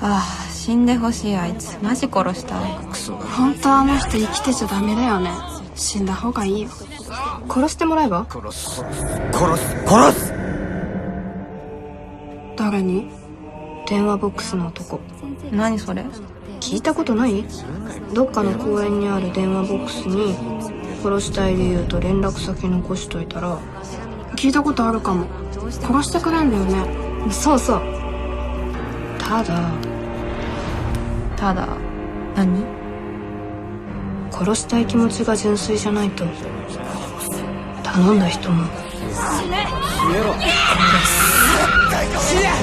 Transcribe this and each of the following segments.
ああ、死んでほしい。あいつマジ殺したい。 クソだ。 本当はあの人生きてちゃダメだよね。死んだ方がいいよ。殺してもらえば。 殺す。 誰に？電話ボックスの男。 何それ？ 聞いたことない？どっかの公園にある電話ボックスに殺したい理由と連絡先残しといたら。聞いたことあるかも。殺してくれんだよね。そうそう。ただ何？ 殺したい気持ちが純粋じゃないと頼んだ人も死ねろ。死ね。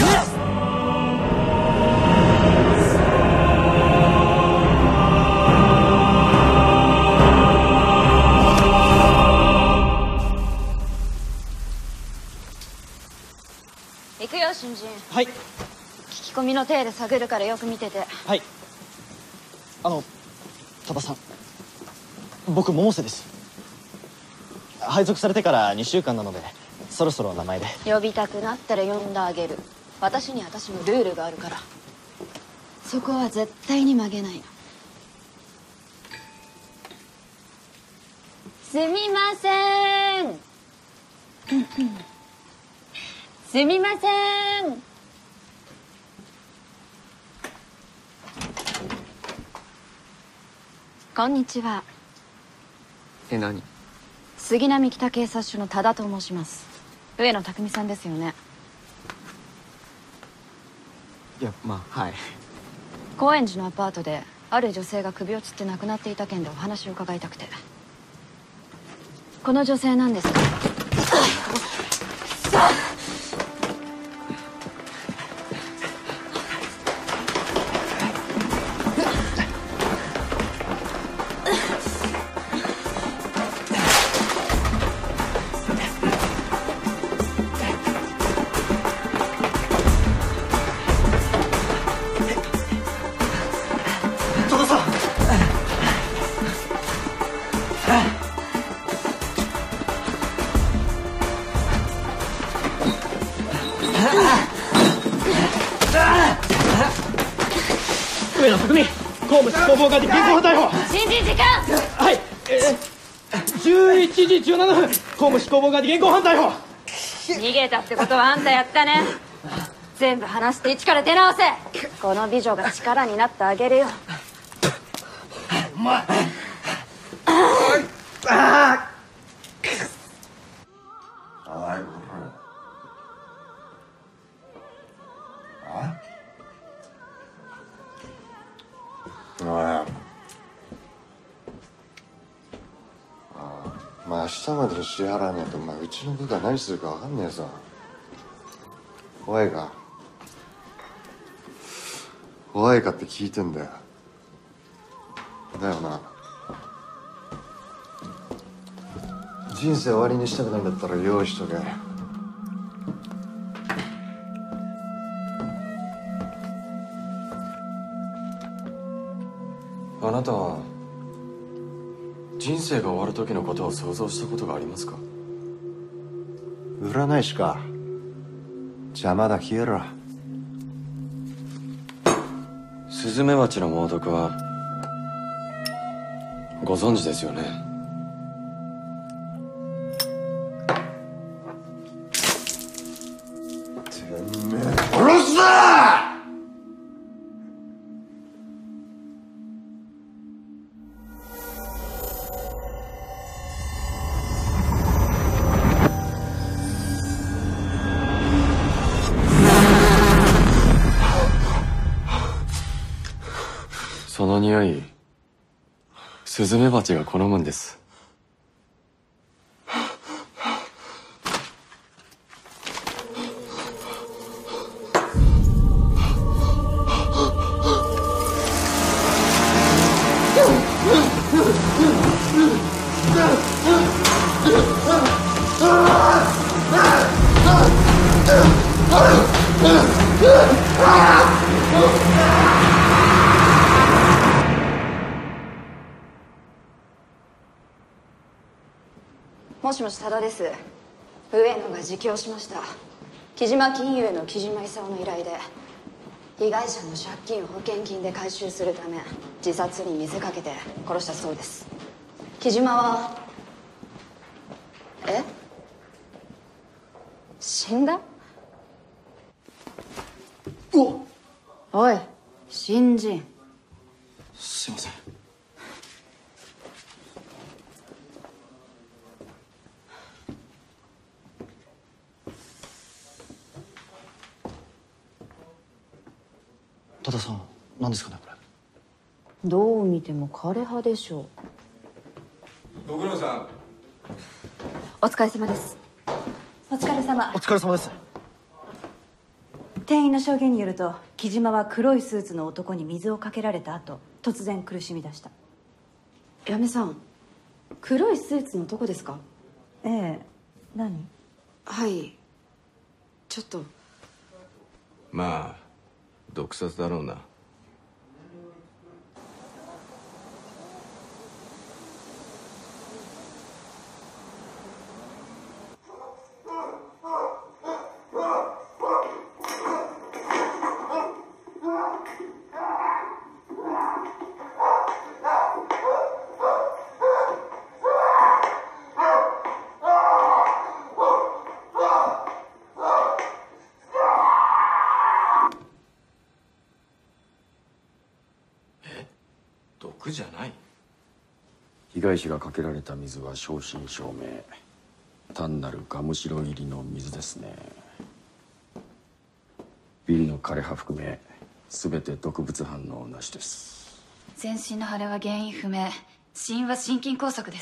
行くよ新人。 はい。 聞き込みの体で探るからよく見てて。 はい。多田さん、僕百瀬です。配属されてから2週間なのでそろそろ名前で。 呼びたくなったら呼んであげる。私には私のルールがあるから、そこは絶対に曲げないの。すみませんすみません。こんにちは。 何？ 杉並北警察署の多田と申します。上野拓実さんですよね。 いや、まあ、はい。 高円寺のアパートである女性が首をつって亡くなっていた件でお話を伺いたくて。この女性なんですか？ 上野拓実、公務執行妨害で現行犯逮捕。 新人時間。 はい。11時17分、公務執行妨害で現行犯逮捕。 逃げたってことはあんたやったね。全部話して一から出直せ。この美女が力になってあげるよ。 お前。 まあ明日までに支払わねえとお前うちの部下何するか分かんねえぞ。怖いかって聞いてんだよ。だよな。人生終わりにしたくないんだったら用意しとけ。あなたは人生が終わる時のことを想像したことがありますか？占い師か。邪魔だ、消えろ。スズメバチの猛毒はご存知ですよね？てめえ殺すな！その匂い、スズメバチが好むんです。 もしもし多田です。上野が自供しました。木島金融の木島勲の依頼で被害者の借金を保険金で回収するため自殺に見せかけて殺したそうです。木島は死んだ？おい、新人。 すいません。多田さん、何ですかねこれ。 どう見ても枯葉でしょう。 ご苦労さん。 お疲れ様です。お疲れ様。 お疲れ様です。 店員の証言によると木島は黒いスーツの男に水をかけられた後突然苦しみ出した。 嫁さん、黒いスーツの男ですか？ ええ。何？ はい、ちょっと。 まあ毒殺だろうな。毒じゃない。 被害者がかけられた水は正真正銘単なるガムシロ入りの水ですね。瓶の枯葉含め全て毒物反応なしです。 全身の腫れは原因不明。死因は心筋梗塞です。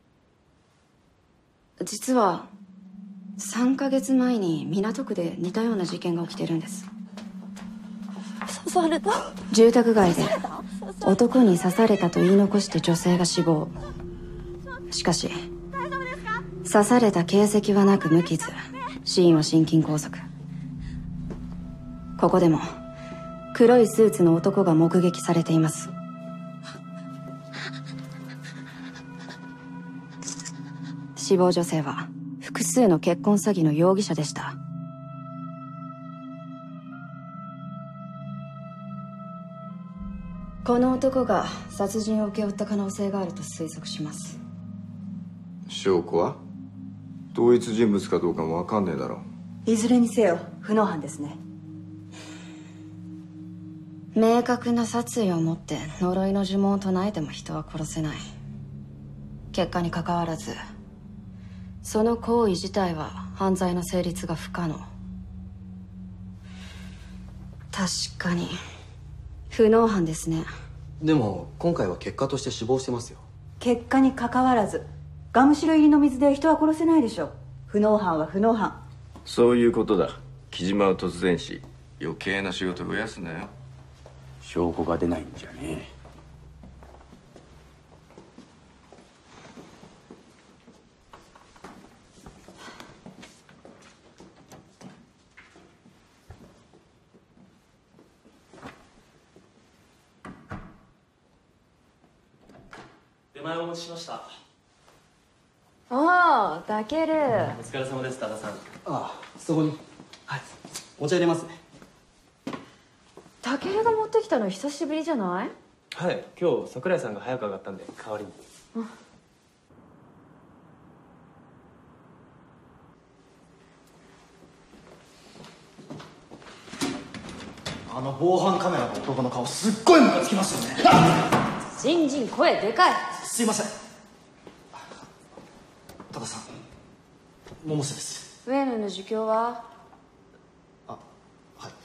実は3ヶ月前に港区で似たような事件が起きてるんです。 刺された？ 住宅街で男に刺されたと言い残して女性が死亡。しかし刺された形跡はなく無傷。死因は心筋梗塞。ここでも黒いスーツの男が目撃されています。死亡女性は複数の結婚詐欺の容疑者でした。この男が殺人を請け負った可能性があると推測します。 証拠は同一人物かどうかも分かんねえだろ。 いずれにせよ不能犯ですね。 明確な殺意を持って呪いの呪文を唱えても人は殺せない。結果にかかわらずその行為自体は犯罪の成立が不可能。確かに不能犯ですね。 でも今回は結果として死亡してますよ。 結果にかかわらずガムシロ入りの水で人は殺せないでしょ。不能犯は不能犯。 そういうことだ。木島を突然死、余計な仕事増やすなよ。 証拠が出ないんじゃね。 出前をお持ちしました。 おお、タケル。 お疲れ様です、多田さん。 ああ、そこに。はい。お茶入れますね。 タケルが持ってきたの久しぶりじゃない？ はい、今日桜井さんが早く上がったんで代わりに。 あの防犯カメラの男の顔すっごいムカつきますよね。 新人声でかい。 すいません。多田さん、百瀬です。 上野の自供は？ はい、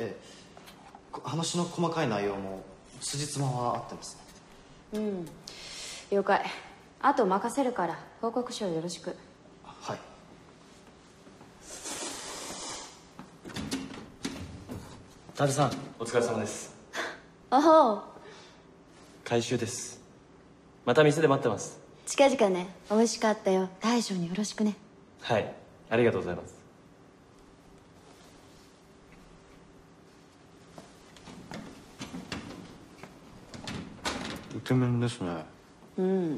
話の細かい内容も辻褄は合ってますね。 うん、了解。あと任せるから報告書よろしく。 はい。多田さん、お疲れ様です。 おお、 回収です。また店で待ってます。 近々ね。美味しかったよ。大将によろしくね。 はい、ありがとうございます。 イケメンですね。 うん、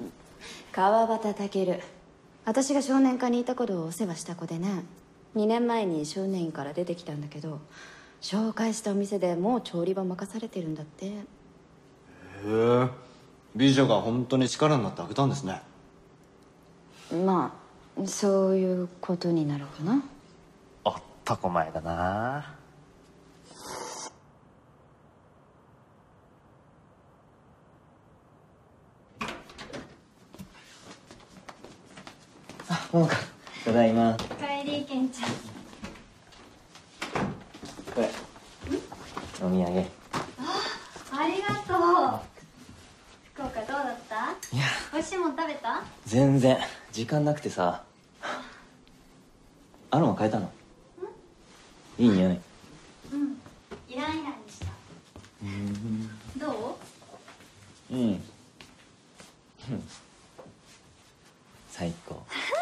川端健。私が少年課にいた頃お世話した子でね。2年前に少年院から出てきたんだけど、 紹介したお店でもう調理場任されてるんだって。 へえ、美女が本当に力になって開けたんですね。 まあそういうことになるかな。 男前だな。あ、ももか、ただいま。 おかえり、けんちゃん。 これお土産。 ありがとう。福岡どうだった？ いや、 美味しいもん食べた？ 全然時間なくてさ。アロマ変えたの？いい匂い。 うん。イランイランにした。どう？ うん。最高。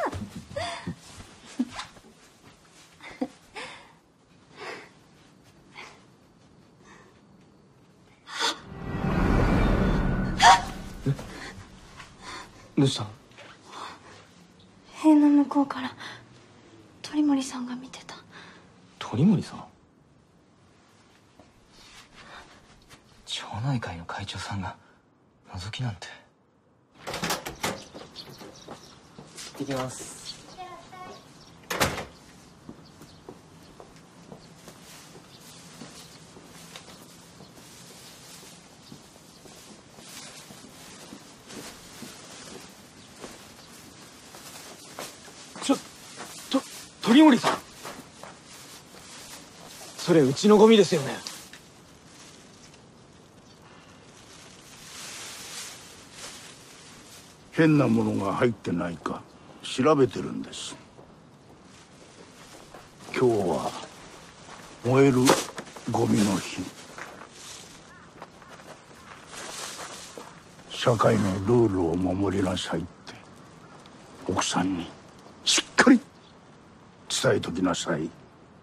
どうしたの？ 塀の向こうから鳥森さんが見てた。 鳥森さん？町内会の会長さんが覗きなんて。行ってきます。鳥森さん、それうちのゴミですよね。 変なものが入ってないか調べてるんです。今日は燃えるゴミの日。社会のルールを守りなさいって奥さんにしっかり伝えときなさい。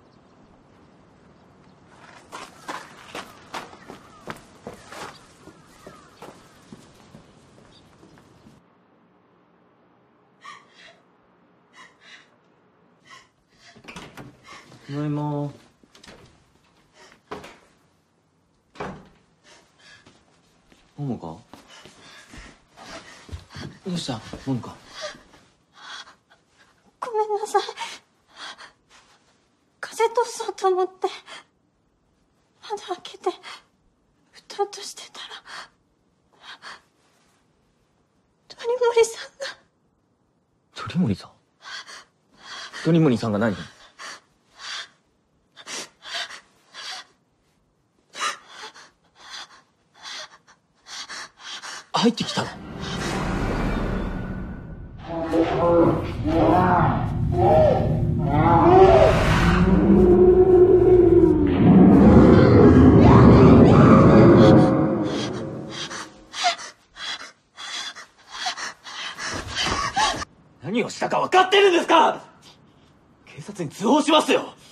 ただいま。ももか？どうした？ももか？ ごめんなさい。風通そうと思って窓開けてふとうとしてたら鳥森さんが。 鳥森さん？鳥森さんが何？入ってきたの？何をしたか分かってるんですか？警察に通報しますよ。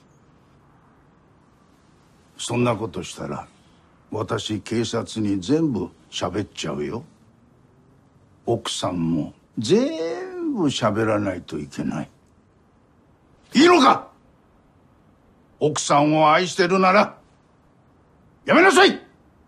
そんなことしたら私警察に全部喋っちゃうよ。奥さんも全部喋らないといけない。いいのか？奥さんを愛してるならやめなさい。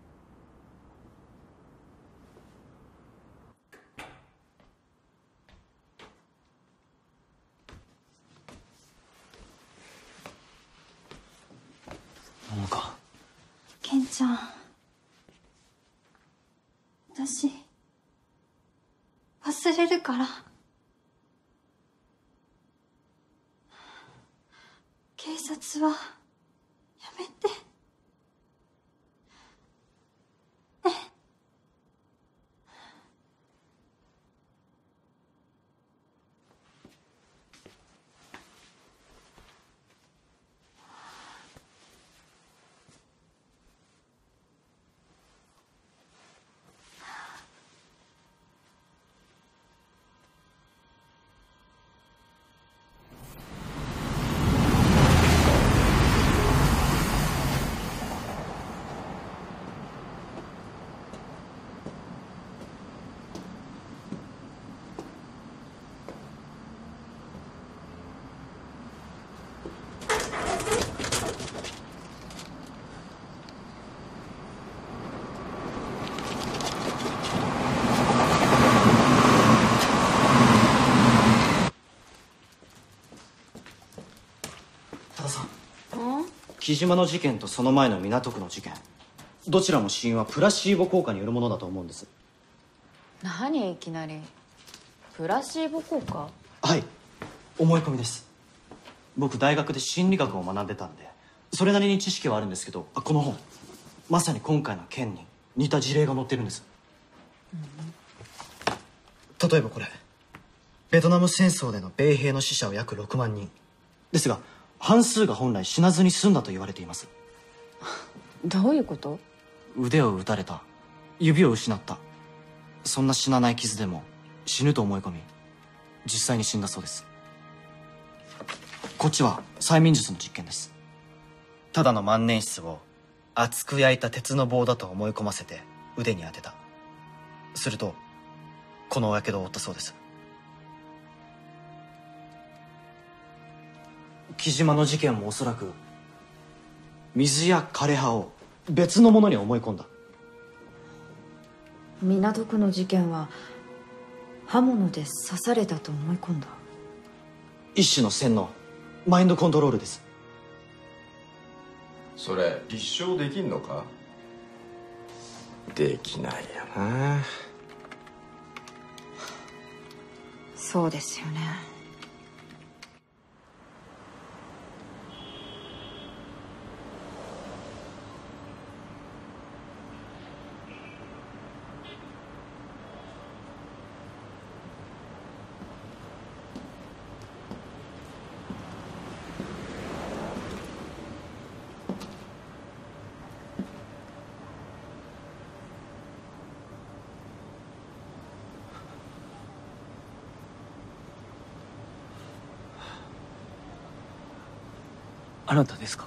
桃か。 ケンちゃん、私忘れるから。警察はやめて。ね。 木島の事件とその前の港区の事件、どちらも死因はプラシーボ効果によるものだと思うんです。 何いきなり。プラシーボ効果？ はい、思い込みです。僕大学で心理学を学んでたんでそれなりに知識はあるんですけど、この本まさに今回の件に似た事例が載ってるんです。例えばこれ、ベトナム戦争での米兵の死者は約6万人ですが、半数が本来死なずに済んだと言われています。 どういうこと？ 腕を撃たれた、指を失った、そんな死なない傷でも死ぬと思い込み実際に死んだそうです。こっちは催眠術の実験です。ただの万年筆を熱く焼いた鉄の棒だと思い込ませて腕に当てた。するとこのおやけどを負ったそうです。木島の事件もおそらく水や枯葉を別のものに思い込んだ。 港区の事件は刃物で刺されたと思い込んだ。 一種の洗脳、マインドコントロールです。 それ立証できんのか？できないよな。 そうですよね。 あなたですか？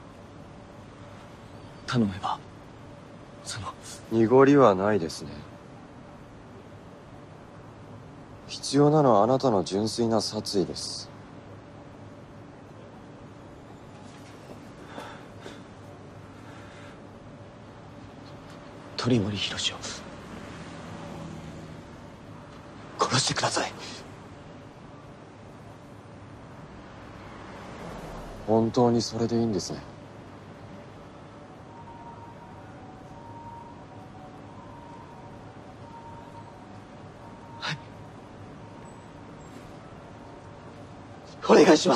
頼めば。 濁りはないですね。必要なのはあなたの純粋な殺意です。 鳥森博を殺してください。 本当にそれでいいんですね。 お願いします。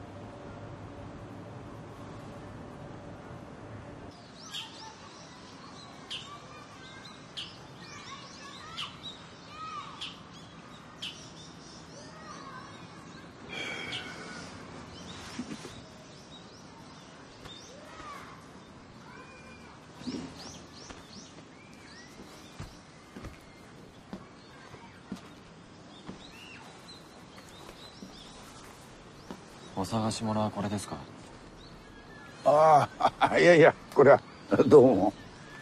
お探し物はこれですか？ ああ、いやいや、これはどうも。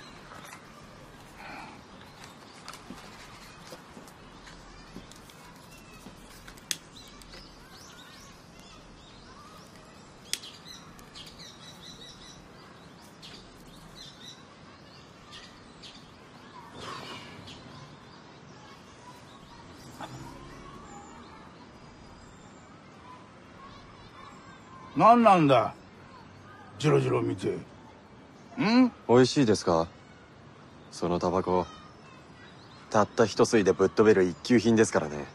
何なんだ、ジロジロ見て。 美味しいですか？そのタバコたった一吸いでぶっ飛べる一級品ですからね。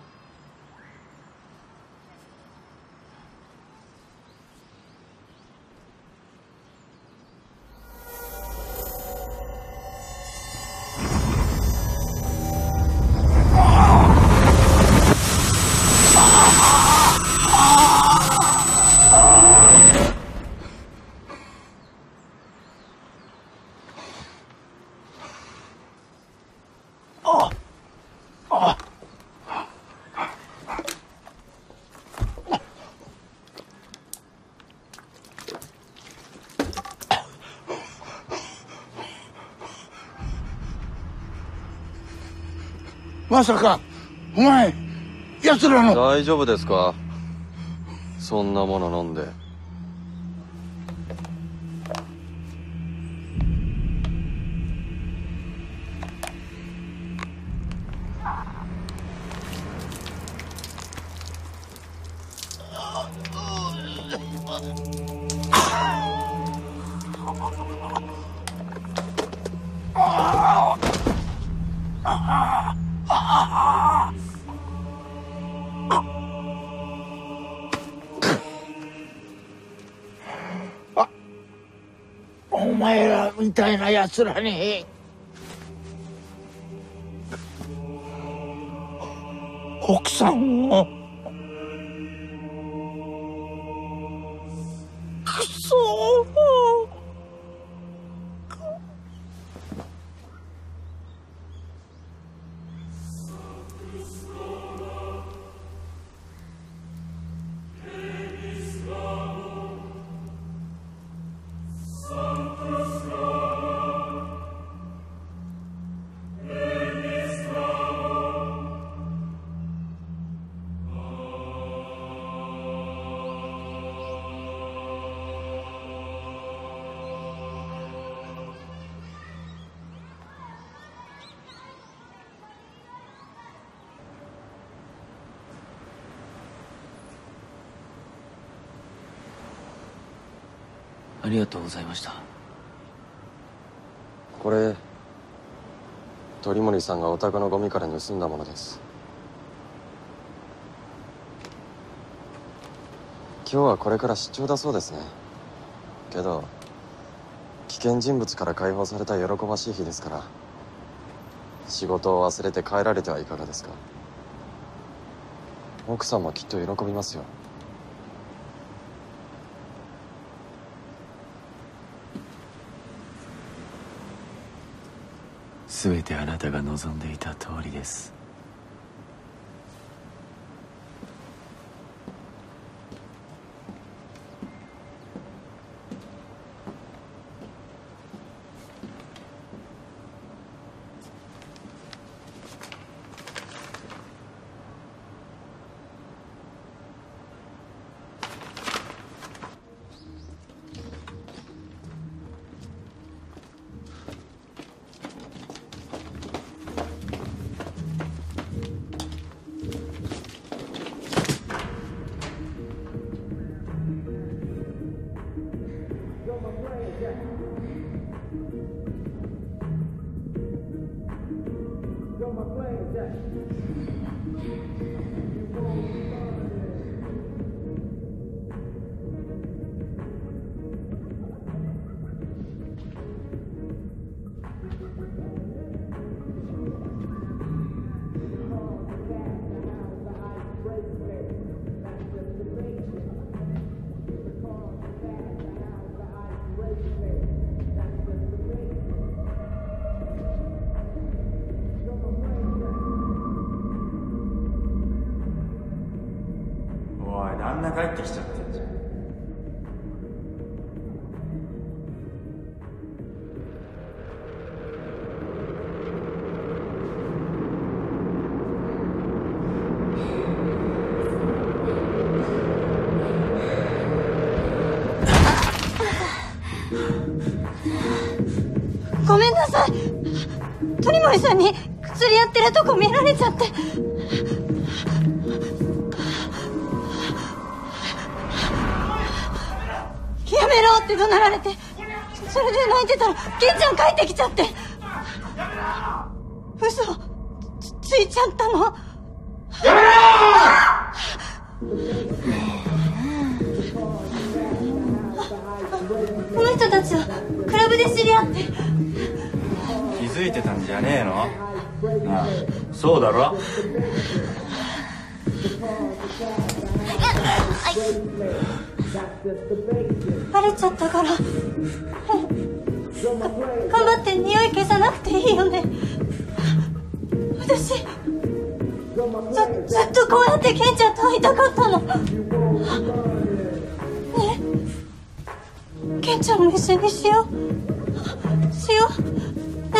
まさかお前奴らの。 大丈夫ですか？そんなもの飲んで。 お前らみたいな奴らに奥さんをくそありがとうございました。 これ鳥森さんがお宅のゴミから盗んだものです。今日はこれから出張だそうですね。けど危険人物から解放された喜ばしい日ですから、仕事を忘れて帰られてはいかがですか。奥さんもきっと喜びますよ。 全てあなたが望んでいた通りです。 旦那帰ってきちゃってんじゃん。 ごめんなさい。鳥森さんに薬やってるとこ見られちゃって。やめろって怒鳴られて、それで泣いてたらケンちゃん帰ってきちゃって。嘘ついちゃったの。やめろこの人たちはクラブで知り合って。 気づいてたんじゃねえの？ああ、そうだろ？ バレちゃったから、頑張って匂い消さなくていいよね。私ずっとこうやってケンちゃんと会いたかったの。ねえ、ケンちゃんも一緒にしようね。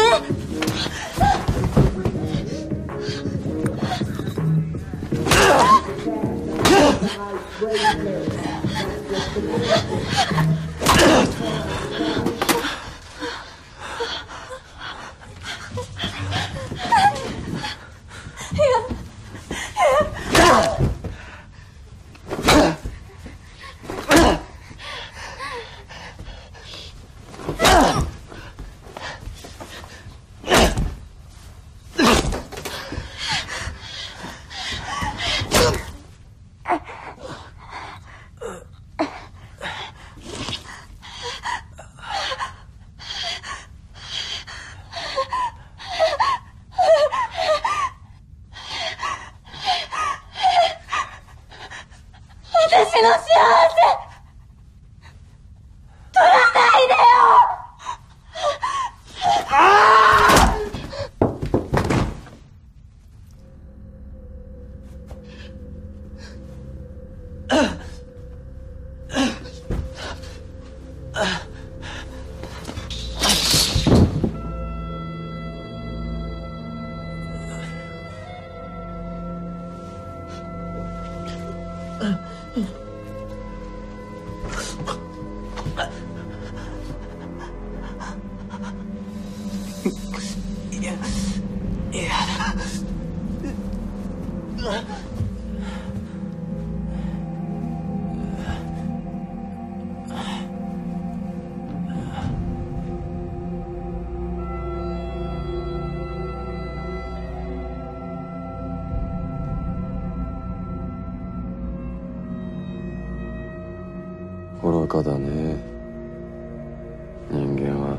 愚かだね、人間は。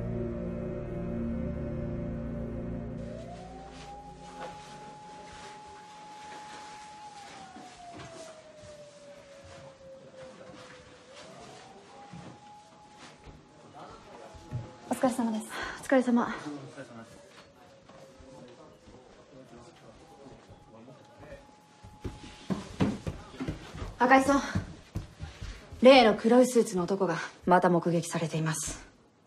お疲れ様です。お疲れ様。 赤井さん、例の黒いスーツの男がまた目撃されています。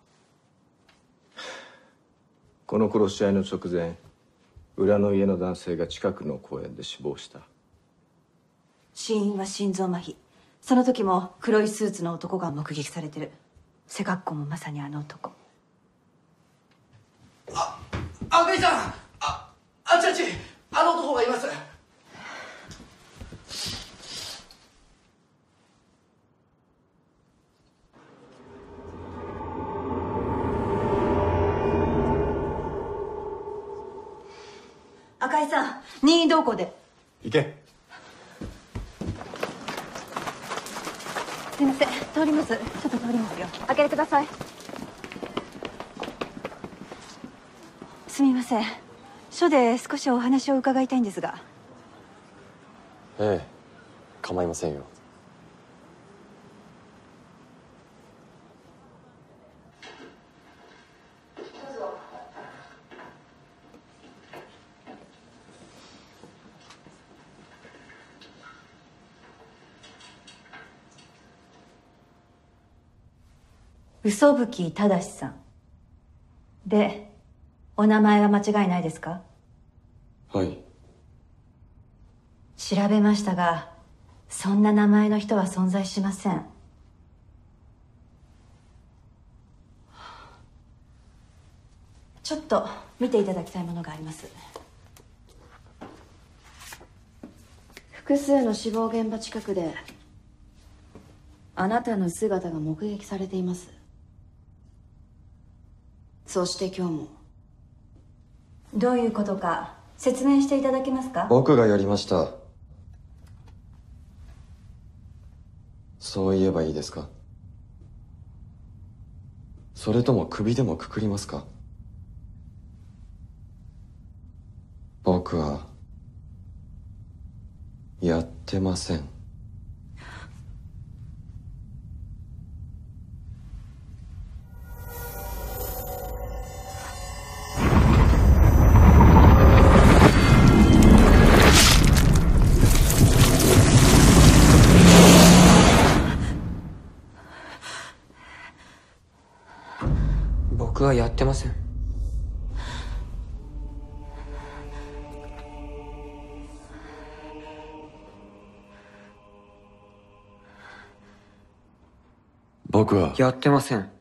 この殺し合いの直前、裏の家の男性が近くの公園で死亡した。 死因は心臓麻痺。その時も黒いスーツの男が目撃されてる。背格好もまさにあの男。 赤井さん、あっちあっち、あの男がいます。 赤井さん、任意同行で。 行け。 すいません、通ります。ちょっと通りますよ。開けてください。すみません、署で少しお話を伺いたいんですが。 ええ、構いませんよ。 嘘吹正さんで、お名前は間違いないですか？ はい。 調べましたが、そんな名前の人は存在しません。ちょっと見ていただきたいものがあります。 複数の死亡現場近くであなたの姿が目撃されています。そして今日も。 どういうことか説明していただけますか？ 僕がやりました。そう言えばいいですか？それとも首でもくくりますか？僕はやってません。 僕はやってません。 僕はやってません。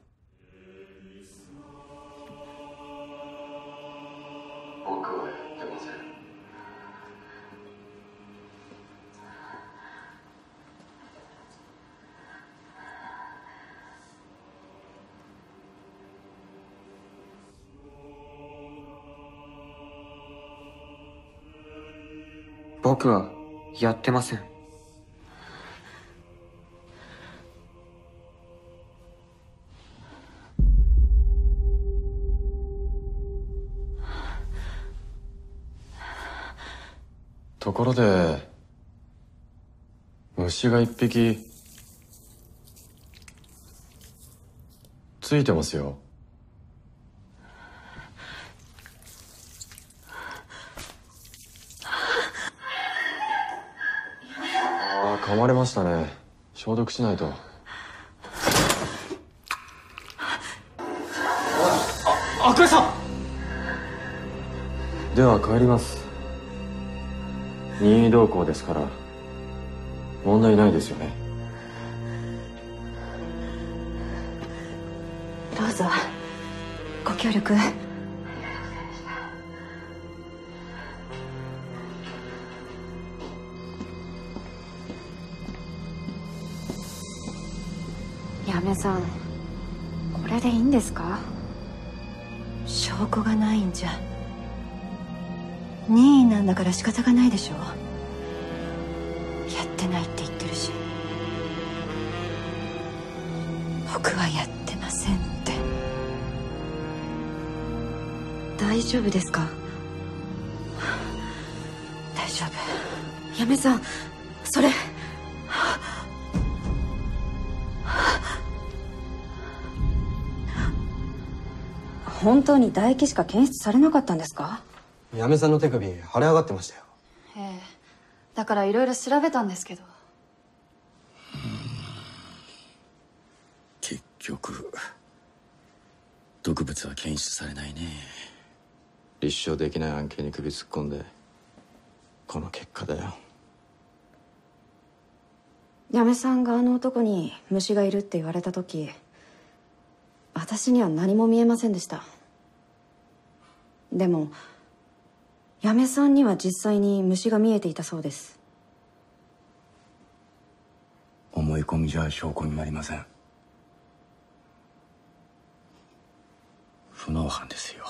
僕はやってません。 僕はやってません。 ところで、虫が一匹ついてますよ。ああ、噛まれましたね。消毒しないと。 赤井さん。 では帰ります。任意同行ですから問題ないですよね。 どうぞご協力。 八女さん、これでいいんですか？ 証拠がないんじゃ。任意なんだから仕方がないでしょ。やってないって言ってるし。 僕はやってませんって。大丈夫ですか？大丈夫。やめさん、それ。本当に唾液しか検出されなかったんですか？ やめさんの手首腫れ上がってましたよ。 ええ、だからいろいろ調べたんですけど。 結局毒物は検出されないね。 立証できない案件に首突っ込んでこの結果だよ。 やめさんがあの男に虫がいるって言われた時、私には何も見えませんでした。でもやめさんには実際に虫が見えていたそうです。 思い込みじゃ証拠になりません。不能犯ですよ。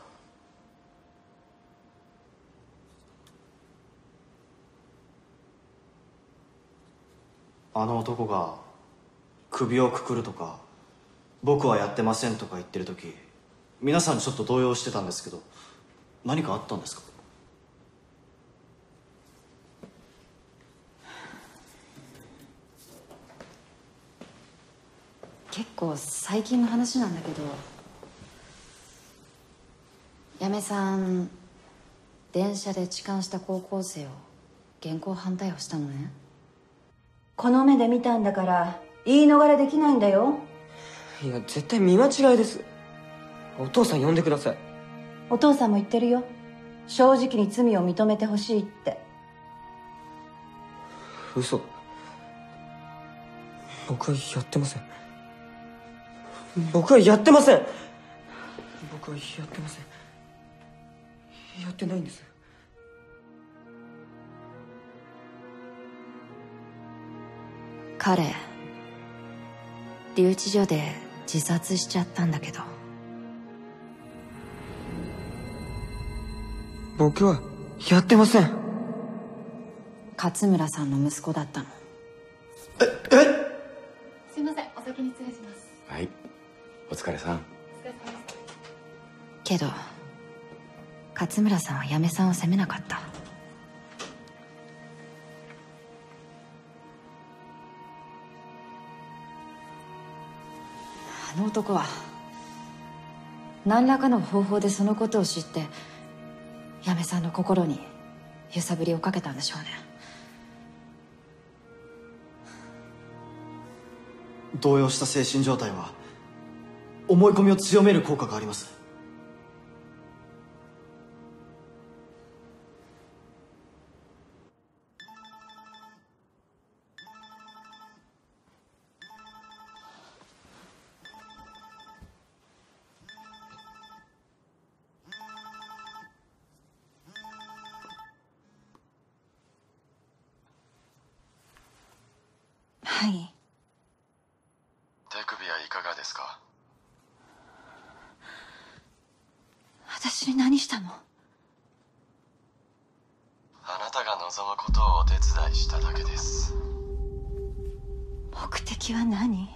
あの男が首をくくるとか僕はやってませんとか言ってる時、皆さんちょっと動揺してたんですけど、何かあったんですか？ 結構最近の話なんだけど、やめさん電車で痴漢した高校生を現行犯逮捕したのね。 この目で見たんだから言い逃れできないんだよ。 いや、絶対見間違いです。お父さん呼んでください。 お父さんも言ってるよ。正直に罪を認めてほしいって。 嘘。僕はやってません。僕はやってません。僕はやってません。やってないんです。 彼留置所で自殺しちゃったんだけど。 僕はやってません。 勝村さんの息子だったの。 すいません、お先に失礼します。 はい、お疲れさん。 けど勝村さんは嫁さんを責めなかった。あの男は何らかの方法でそのことを知って嫁さんの心に揺さぶりをかけたんでしょうね。 動揺した精神状態は思い込みを強める効果があります。 はい。 手首はいかがですか？ 私に何したの？ あなたが望むことをお手伝いしただけです。 目的は何？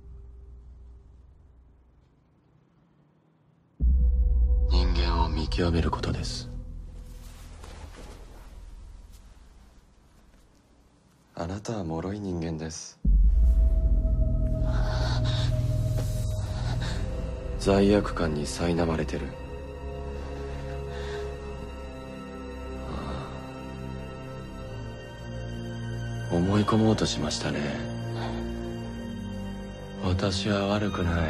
人間を見極めることです。あなたは脆い人間です。罪悪感に苛まれてる。思い込もうとしましたね。私は悪くない。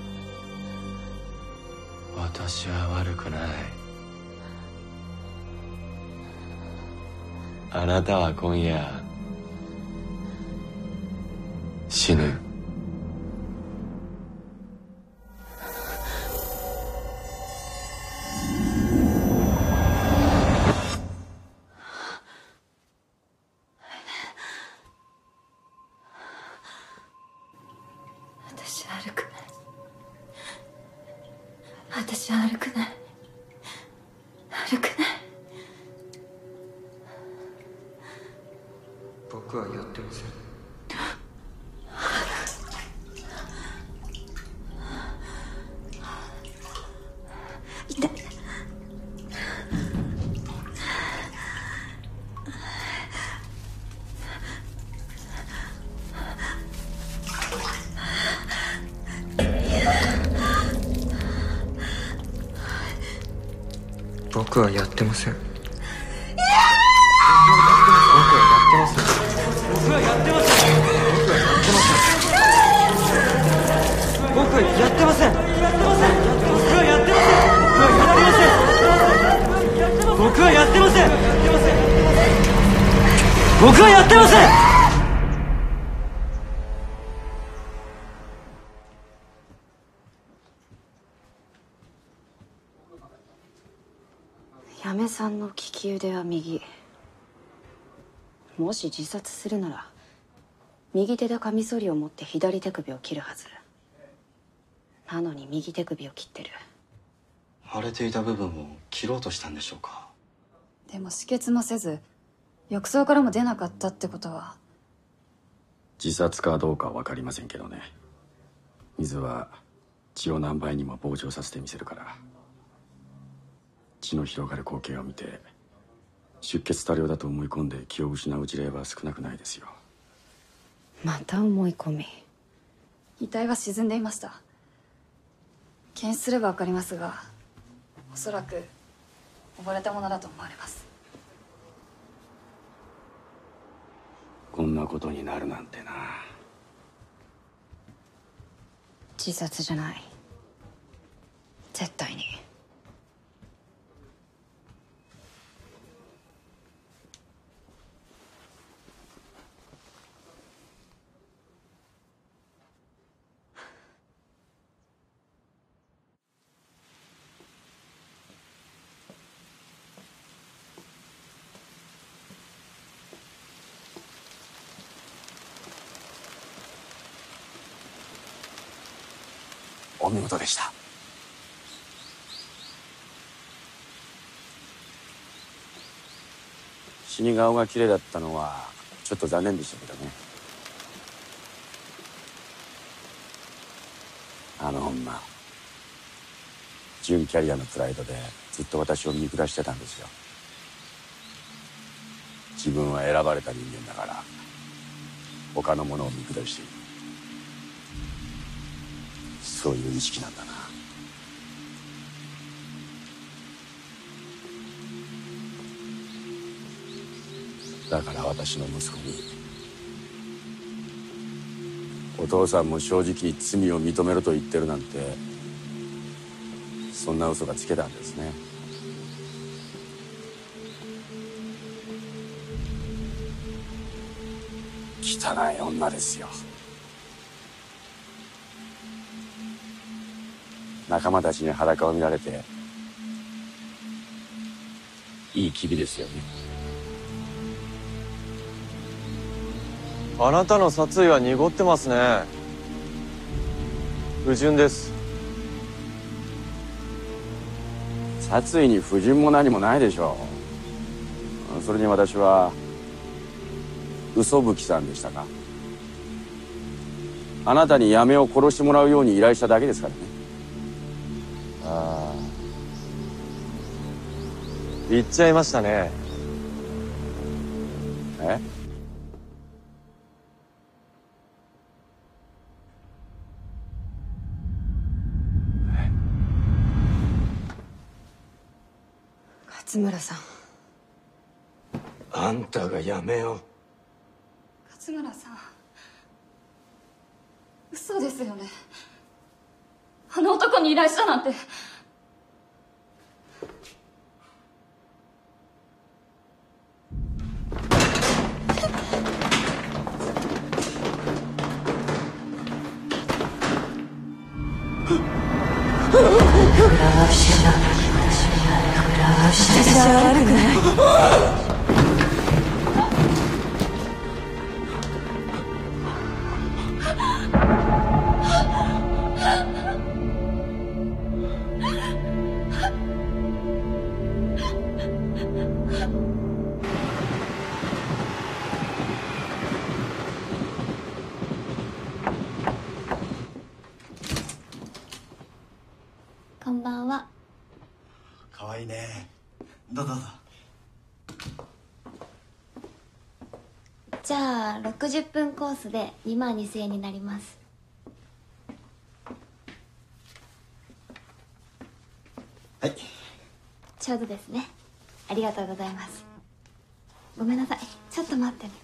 私は悪くない。あなたは今夜死ぬ。 私悪くない。私悪くない。悪くない。 僕はやってません。 僕はやってません。僕はやってません。僕はやってません。僕はやってません。僕はやってません。僕はやってません。 八女さんの利き腕は右。もし自殺するなら右手でカミソリを持って左手首を切るはず。なのに右手首を切ってる。 腫れていた部分を切ろうとしたんでしょうか。 でも止血もせず浴槽からも出なかったってことは。 自殺かどうかは分かりませんけどね。水は血を何倍にも膨張させてみせるから。血の広がる光景を見て出血多量だと思い込んで気を失う事例は少なくないですよ。 また思い込み。 遺体は沈んでいました。検視すれば分かりますが、おそらく溺れたものだと思われます。 こんなことになるなんてな。 自殺じゃない。絶対に。 お見事でした。死に顔が綺麗だったのはちょっと残念でしたけどね。あの女、準キャリアのプライドでずっと私を見下してたんですよ。自分は選ばれた人間だから他のものを見下している。そういう意識なんだな。だから私の息子にお父さんも正直に罪を認めろと言ってるなんて、そんな嘘がつけたんですね。汚い女ですよ。仲間たちに裸を見られていい気味ですよね。 あなたの殺意は濁ってますね。不純です。 殺意に不純も何もないでしょう。それに私は嘘吹さんでしたか。あなたに八女を殺してもらうように依頼しただけですからね。 ああ、言っちゃいましたね。 え？ 勝村さん。 あんたがやめよう。 勝村さん、嘘ですよね。あの男に依頼したなんて。 私は悪くない。 こんばんは。 かわいいね。どうぞ。 じゃあ60分コースで22,000円になります。 ちょうどですね。ありがとうございます。ごめんなさい、ちょっと待ってね。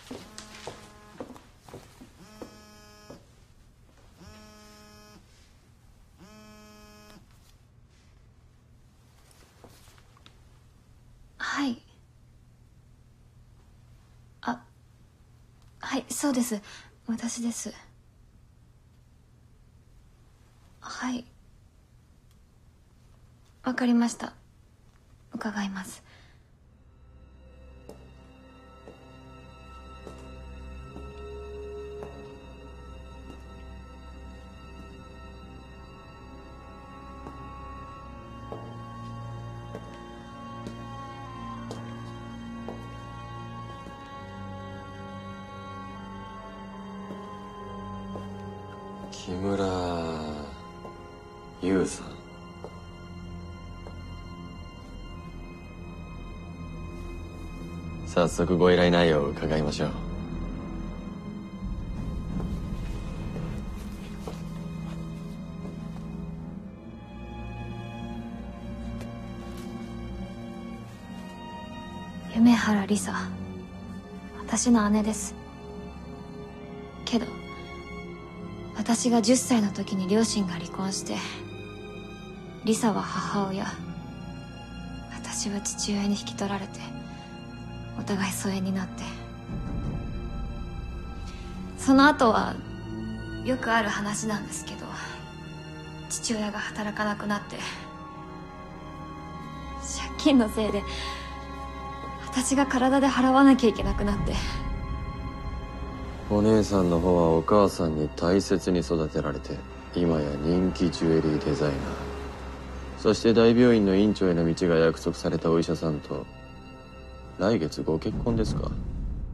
はい。あ、はい、そうです。私です。はい。わかりました。伺います。 木村優さん。早速ご依頼内容を伺いましょう。 夢原梨沙、私の姉です。けど私が10歳の時に両親が離婚して、梨沙は母親、私は父親に引き取られて、お互い疎遠になって、その後はよくある話なんですけど、父親が働かなくなって、借金のせいで私が体で払わなきゃいけなくなって。 お姉さんの方はお母さんに大切に育てられて、今や人気ジュエリーデザイナー、そして大病院の院長への道が約束されたお医者さんと来月ご結婚ですか？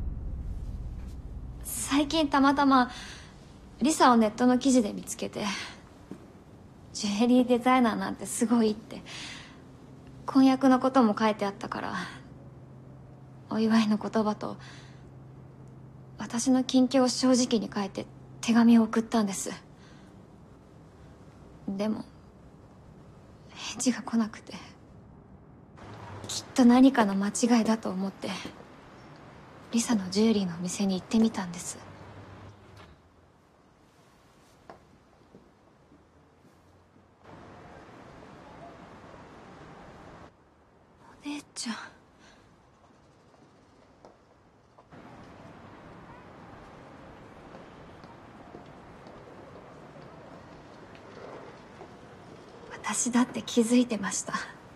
最近たまたま梨沙をネットの記事で見つけて、ジュエリーデザイナーなんてすごいって、婚約のことも書いてあったから、お祝いの言葉と私の近況を正直に書いて手紙を送ったんです。でも返事が来なくて、きっと何かの間違いだと思って梨沙のジュエリーのお店に行ってみたんです。お姉ちゃん。私だって気づいてました。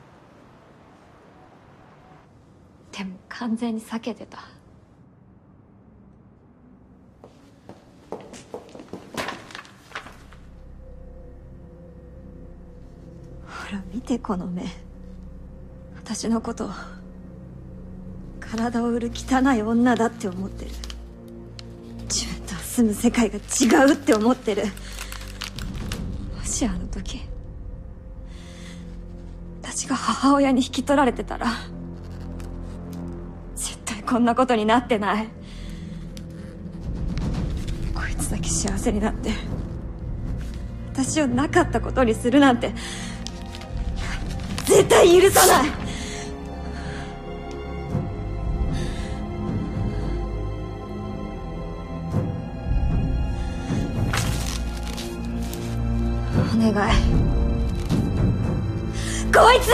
でも完全に避けてた。 ほら見てこの目。私のこと体を売る汚い女だって思ってる。自分とは住む世界が違うって思ってる。もしあの時私が母親に引き取られてたら絶対こんなことになってない。こいつだけ幸せになって私をなかったことにするなんて絶対許さない。お願い、こいつを。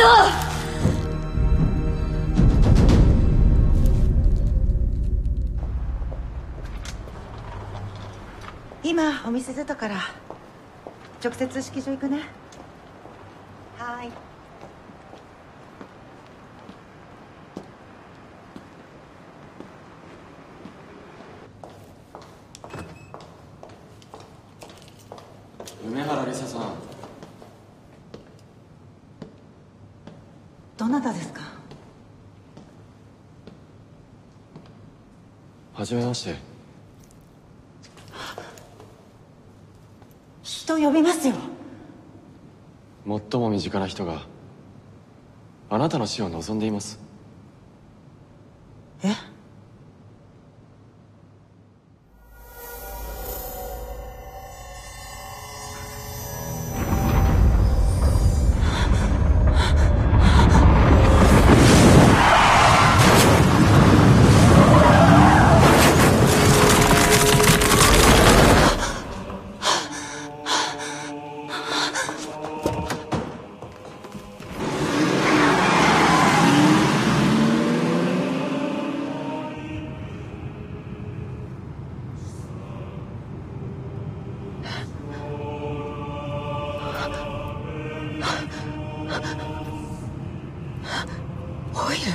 今お店出たから直接式場行くね。はーい。 梅原梨沙さん。 どなたですか？ はじめまして。 人呼びますよ。 最も身近な人があなたの死を望んでいます。 え？ オイル。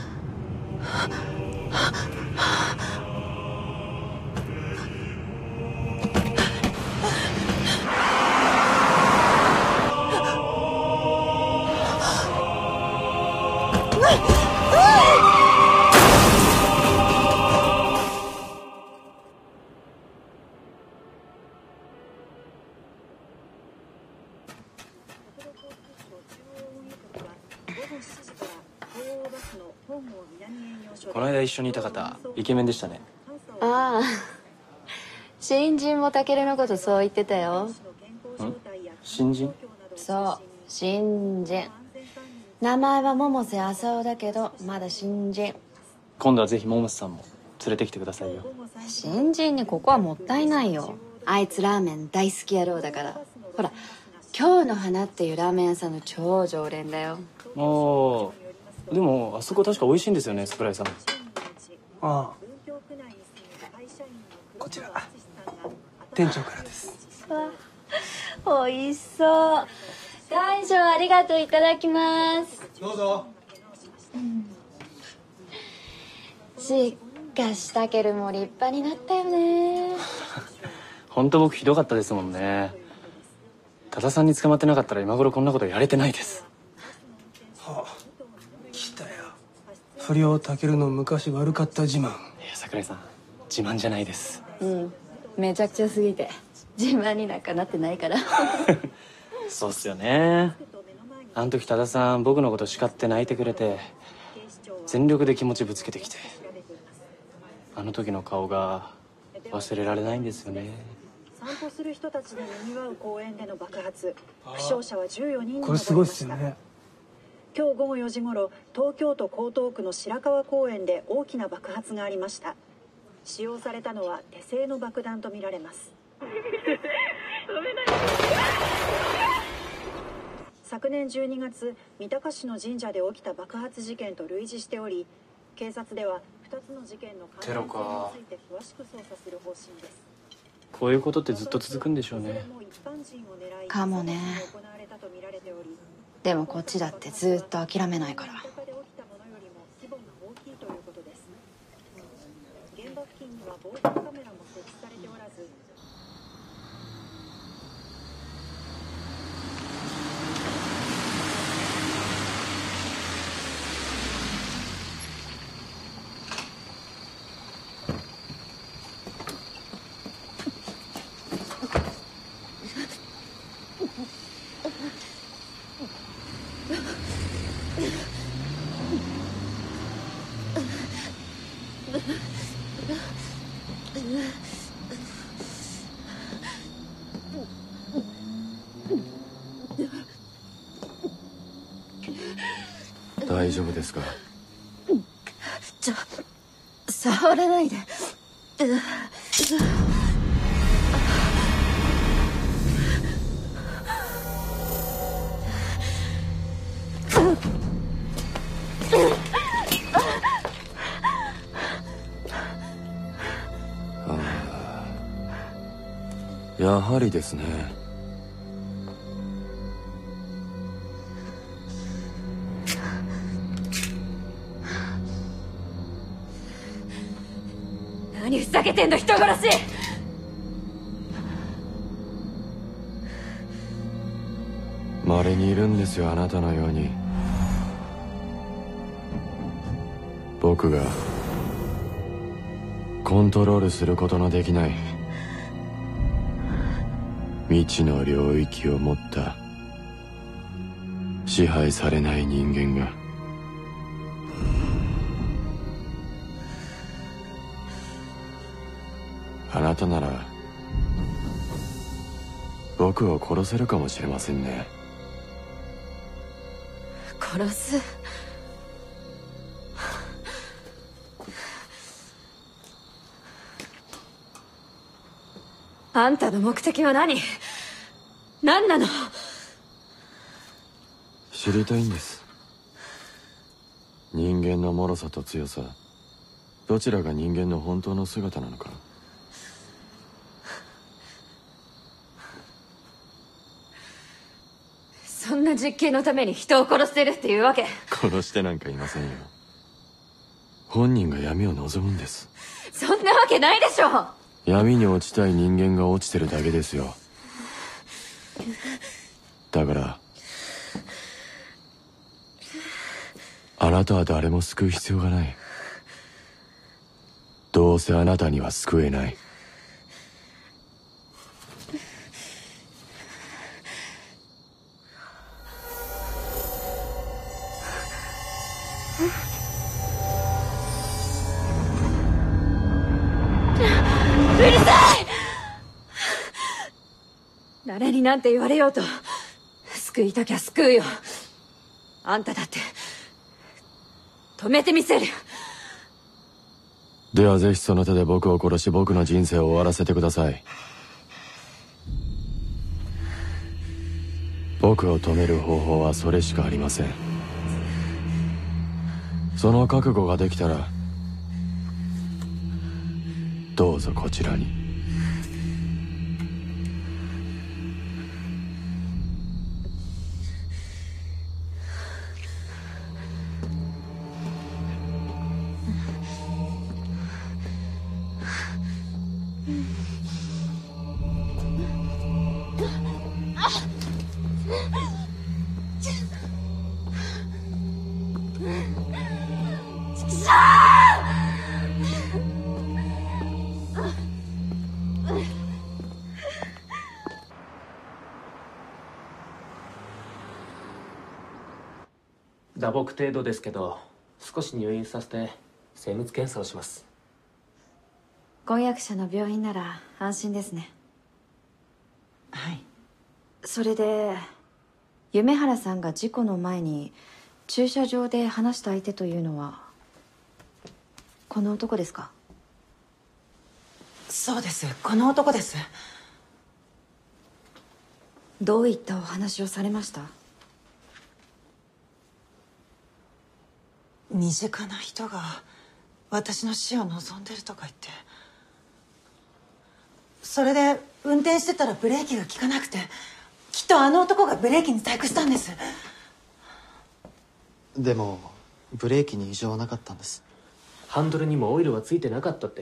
この間一緒にいた方イケメンでしたね。 ああ、新人もタケルのことそう言ってたよ。 ん？新人？ そう、新人。名前は百瀬浅尾だけどまだ新人。 今度はぜひ百瀬さんも連れてきてくださいよ。 新人にここはもったいないよ。あいつラーメン大好き野郎だから。ほら、今日の花っていうラーメン屋さんの超常連だよ。 ああ、でもあそこ確か美味しいんですよね、スプライさん。 ああ、こちら店長からです。 わ、美味しそう。大将ありがとう、いただきます。 どうぞ。 しかしタケルも立派になったよね。 本当僕ひどかったですもんね。多田さんに捕まってなかったら今頃こんなことやれてないです。 はあ、来たよ。不良タケルの昔悪かった自慢。 いや、桜井さん、自慢じゃないです。 うん、めちゃくちゃすぎて自慢になんかなってないから。 そうっすよね。あの時多田さん僕のこと叱って泣いてくれて全力で気持ちぶつけてきて、あの時の顔が忘れられないんですよね。 散歩する人たちで賑わう公園での爆発、負傷者は14人に上りました。 これすごいっすよね。 今日午後4時頃、東京都江東区の白川公園で大きな爆発がありました。使用されたのは手製の爆弾とみられます。昨年12月、三鷹市の神社で起きた爆発事件と類似しており、警察では2つの事件の関連性について詳しく捜査する方針です。 こういうことってずっと続くんでしょうね。 かもね。でもこっちだってずっと諦めないから。 現場付近には防犯カメラも設置されておらず、 大丈夫ですか？ 触らないで。 やはりですね。 何ふざけてんの、人殺し！ 稀にいるんですよ、あなたのように。僕がコントロールすることのできない未知の領域を持った支配されない人間が。あなたなら僕を殺せるかもしれませんね。 殺す？ あんたの目的は何？何なの？ 知りたいんです。人間の脆さと強さ、どちらが人間の本当の姿なのか。 そんなの実験のために人を殺してるっていうわけ？ 殺してなんかいませんよ。本人が闇を望むんです。 そんなわけないでしょ。 闇に落ちたい人間が落ちてるだけですよ。だからあなたは誰も救う必要がない。どうせあなたには救えない。 うるさい！誰になんて言われようと救いたきゃ救うよ。あんただって止めてみせる。 ではぜひその手で僕を殺し僕の人生を終わらせてください。僕を止める方法はそれしかありません。その覚悟ができたらどうぞこちらに。 打撲程度ですけど少し入院させて精密検査をします。 婚約者の病院なら安心ですね。 はい。 それで夢原さんが事故の前に駐車場で話した相手というのはこの男ですか？ そうです、この男です。 どういったお話をされました？ 身近な人が私の死を望んでるとか言って、それで運転してたらブレーキが効かなくて、きっとあの男がブレーキに細工したんです。 でもブレーキに異常はなかったんです。 ハンドルにもオイルはついてなかったって。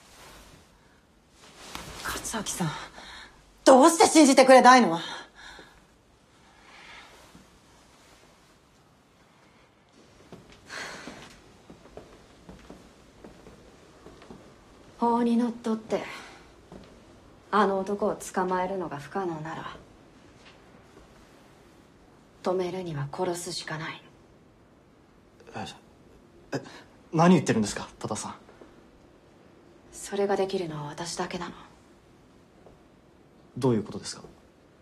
勝明さん、どうして信じてくれないの？ 法にのっとってあの男を捕まえるのが不可能なら止めるには殺すしかない。 何言ってるんですか多田さん。 それができるのは私だけなの。 どういうことですか？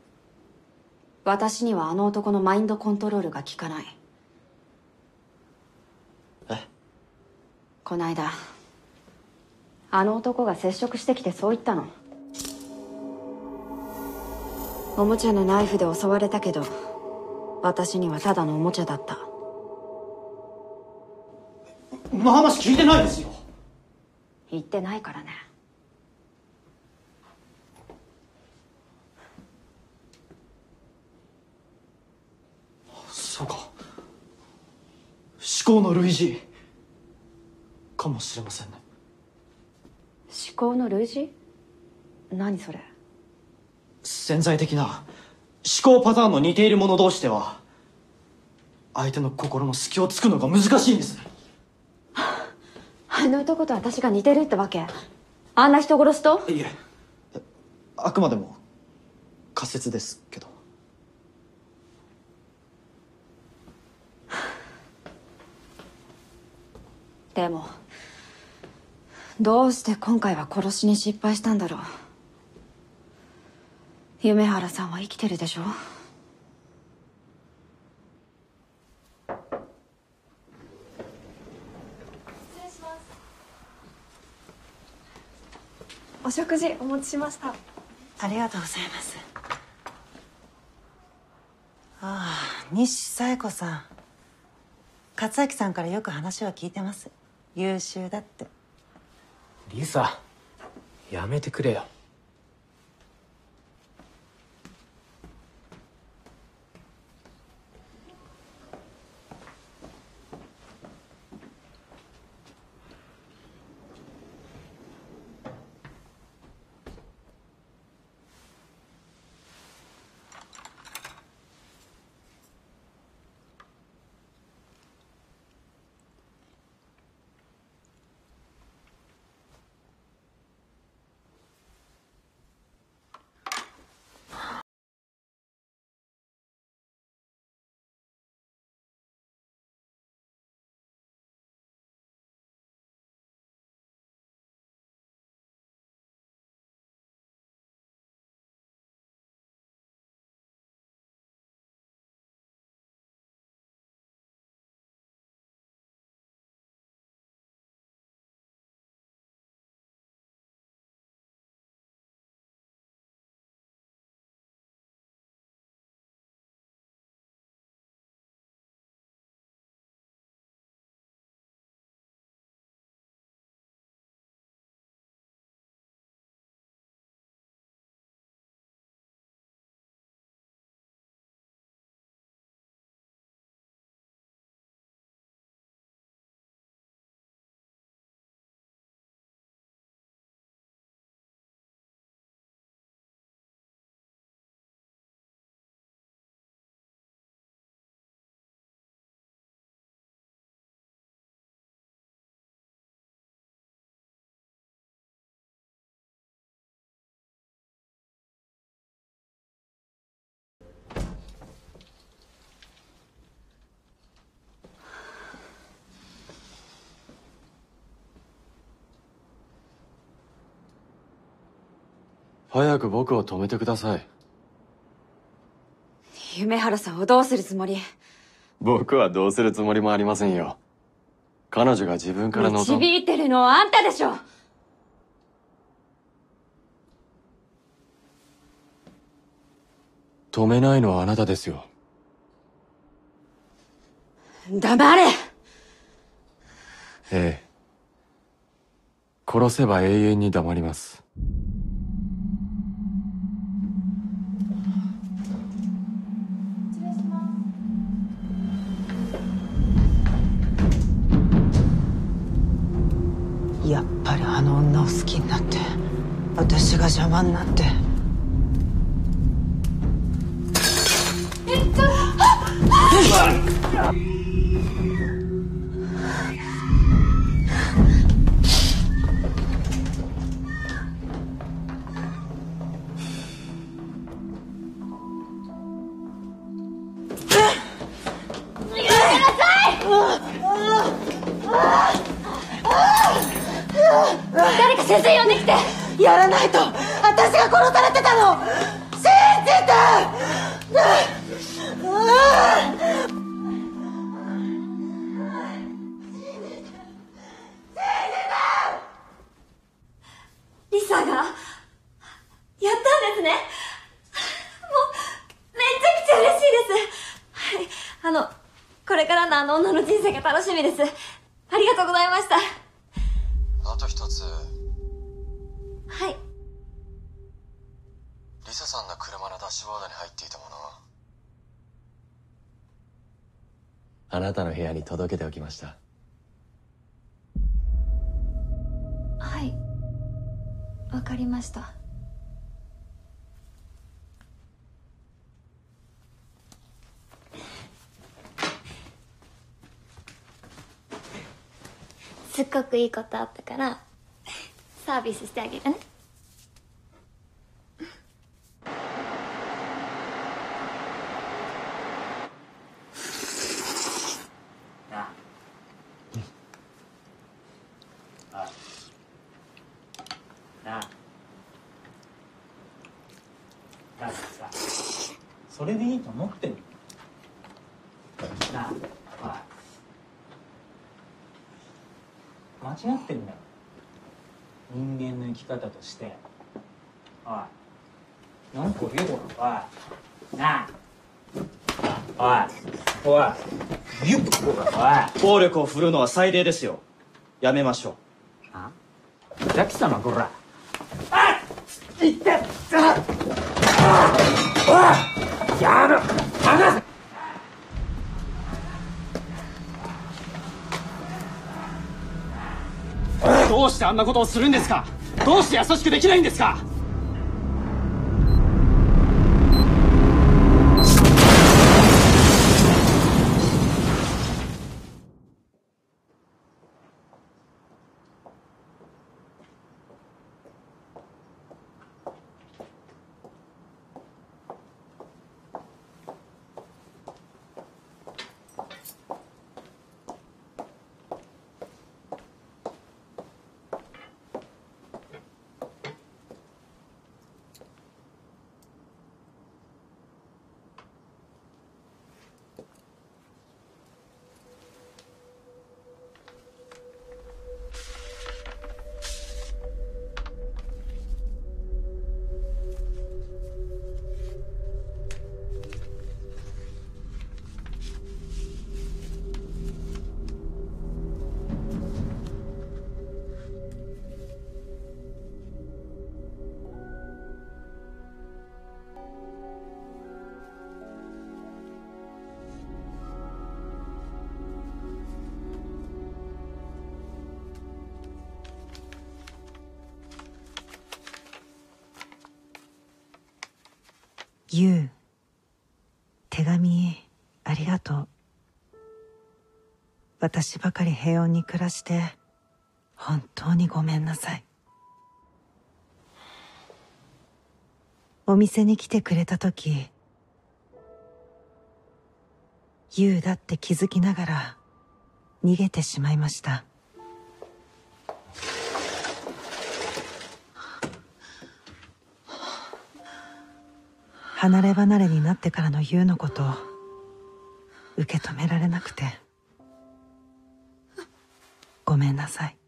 私にはあの男のマインドコントロールが効かない。この間あの男が接触してきてそう言ったの。おもちゃのナイフで襲われたけど私にはただのおもちゃだった。 そんな話聞いてないですよ。 言ってないからね。 そうか、思考の類似かもしれませんね。 思考の類似？何それ？ 潜在的な思考パターンの似ている者同士では相手の心の隙をつくのが難しいんです。 あの男と私が似てるってわけ？あんな人殺すと？ いえ、あくまでも仮説ですけど。 でもどうして今回は殺しに失敗したんだろう。夢原さんは生きてるでしょ？ お食事お持ちしました。 ありがとうございます。ああ、西紗友子さん。勝明さんからよく話は聞いてます。優秀だって。 リサ、やめてくれよ。 早く僕を止めてください。 夢原さんをどうするつもり？ 僕はどうするつもりもありませんよ。彼女が自分から導いてるのはあんたでしょ。 止めないのはあなたですよ。 黙れ。 ええ。殺せば永遠に黙ります。 やっぱりあの女を好きになって私が邪魔になって。 誰か先生呼んできて。 やらないと私が殺されてたの。信じて。 リサがやったんですね。もうめちゃくちゃ嬉しいです。はい、これからのあの女の人生が楽しみです。ありがとうございました。 あと一つ。 はい。 リサさんの車のダッシュボードに入っていたもの、あなたの部屋に届けておきました。 はい、わかりました。すっごくいいことあったからサービスしてあげるね。 だからさ、それでいいと思ってんの。なあ、間違ってんだよ、人間の生き方として。おい、なんか言うことおい、なあ、おい、 暴力を振るうのは最低ですよ。やめましょう。 あ、じゃ貴様こら。 いってっおい、やる、離せ。 どうしてあんなことをするんですか。どうして優しくできないんですか。 ユウ、手紙ありがとう。私ばかり平穏に暮らして本当にごめんなさい。お店に来てくれた時、ユウだって気づきながら逃げてしまいました。 離れ離れになってからの優のことを受け止められなくてごめんなさい。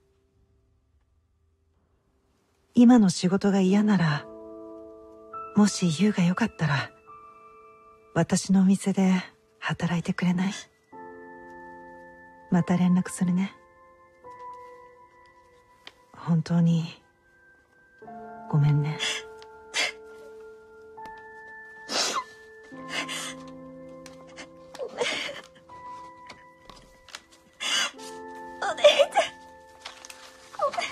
今の仕事が嫌なら、もし優がよかったら私のお店で働いてくれない？また連絡するね。本当にごめんね。 お姉ちゃん、ごめん。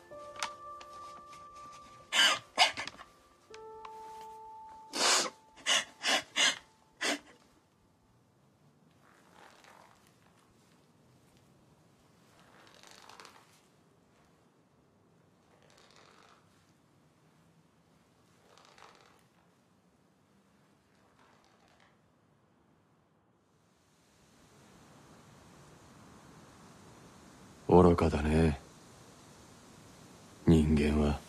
愚かだね、人間は。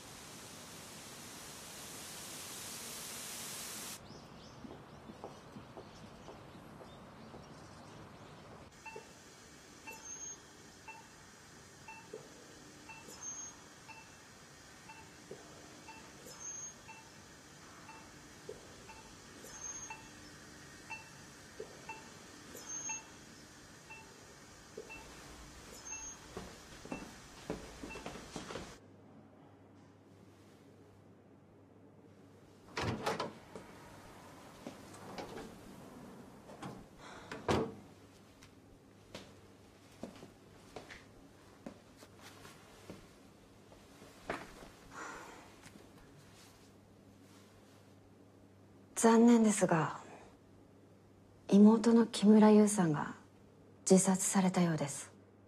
残念ですが、妹の木村優さんが自殺されたようです。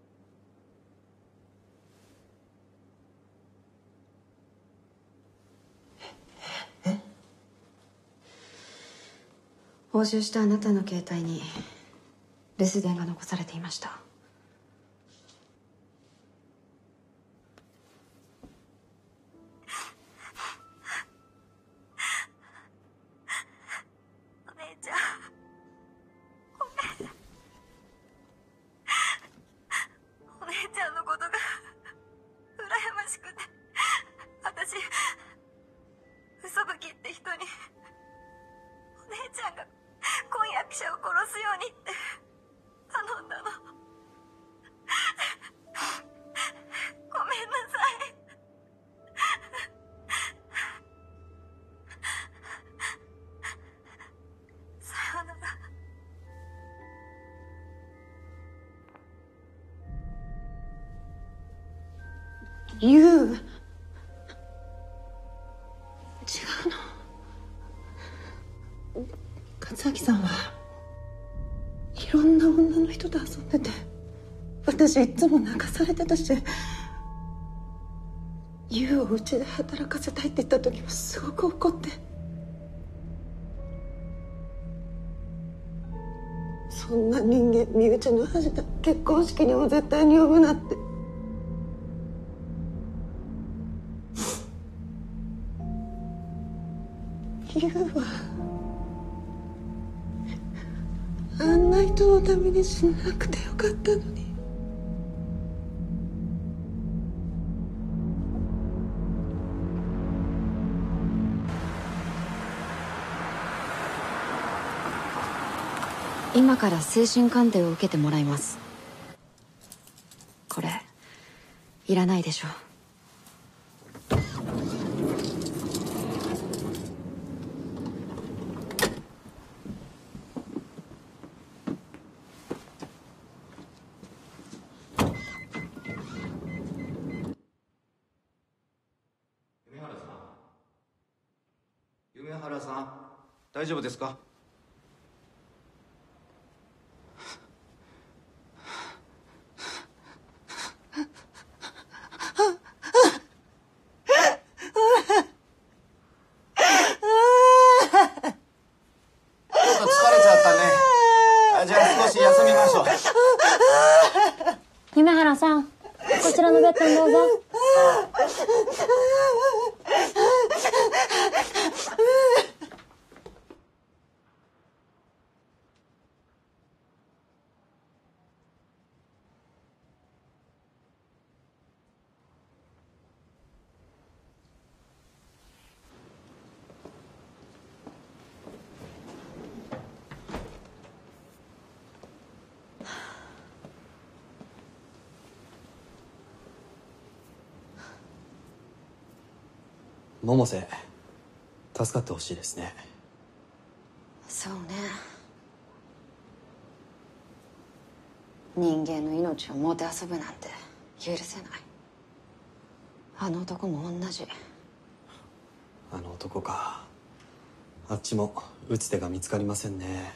押収したあなたの携帯に留守電が残されていました。 優、違うの。勝明さんはいろんな女の人と遊んでて、私いつも泣かされてたし、優をうちで働かせたいって言った時もすごく怒って、そんな人間身内の恥だ、結婚式にも絶対に呼ぶなって。優はあんな人のために死ななくてよかったのに。 今から精神鑑定を受けてもらいます。これいらないでしょう。 夢原さん、大丈夫ですか？じゃあ少し休みましょう。 夢原さん、こちらのベッドにどうぞ。 百瀬助かってほしいですね。 そうね。人間の命をもてあそぶなんて許せない。あの男も同じ。 あの男か。あっちも打つ手が見つかりませんね。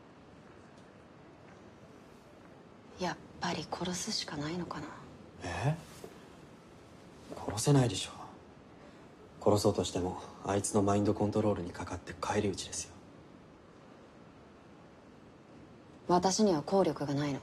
やっぱり殺すしかないのかな。 殺せないでしょ。殺そうとしてもあいつのマインドコントロールにかかって返り討ちですよ。 私には効力がないの。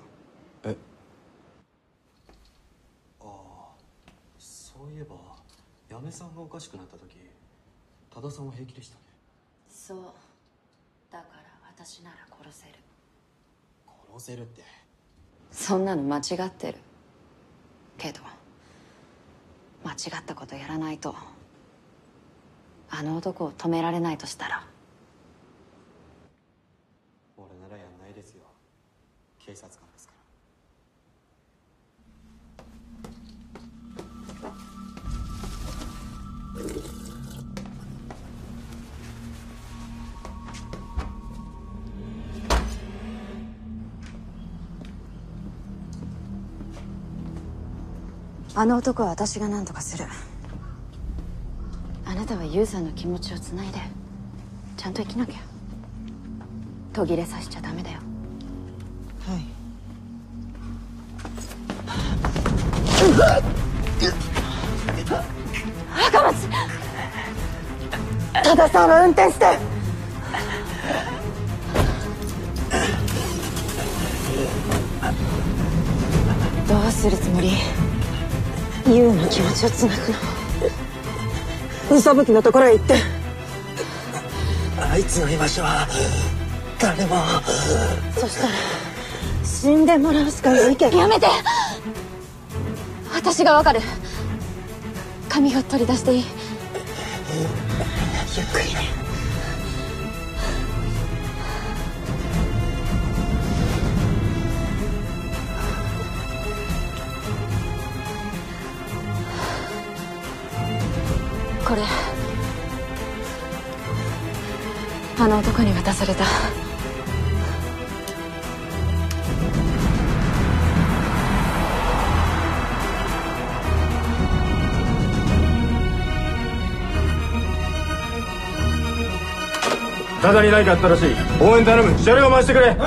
そういえば八女さんがおかしくなった時多田さんは平気でしたね。 そうだから私なら殺せる。 殺せるって。 そんなの間違ってるけど、間違ったことやらないと、あの男を止められないとしたら。 俺ならやんないですよ。警察官ですから。 あの男は私が何とかする。あなたはユウさんの気持ちをつないでちゃんと生きなきゃ。途切れさせちゃダメだよ。 はい。 赤松、多田さんは運転して。 どうするつもり？ ユウの気持ちをつなぐの。嘘吹きのところへ行って。 あいつの居場所は誰も。 そしたら死んでもらうしかないけど。 やめて。私がわかる。紙を取り出していい？ ゆっくりね。 これあの男に渡された。 ただに何かあったらしい。応援頼む。車両を回してくれ。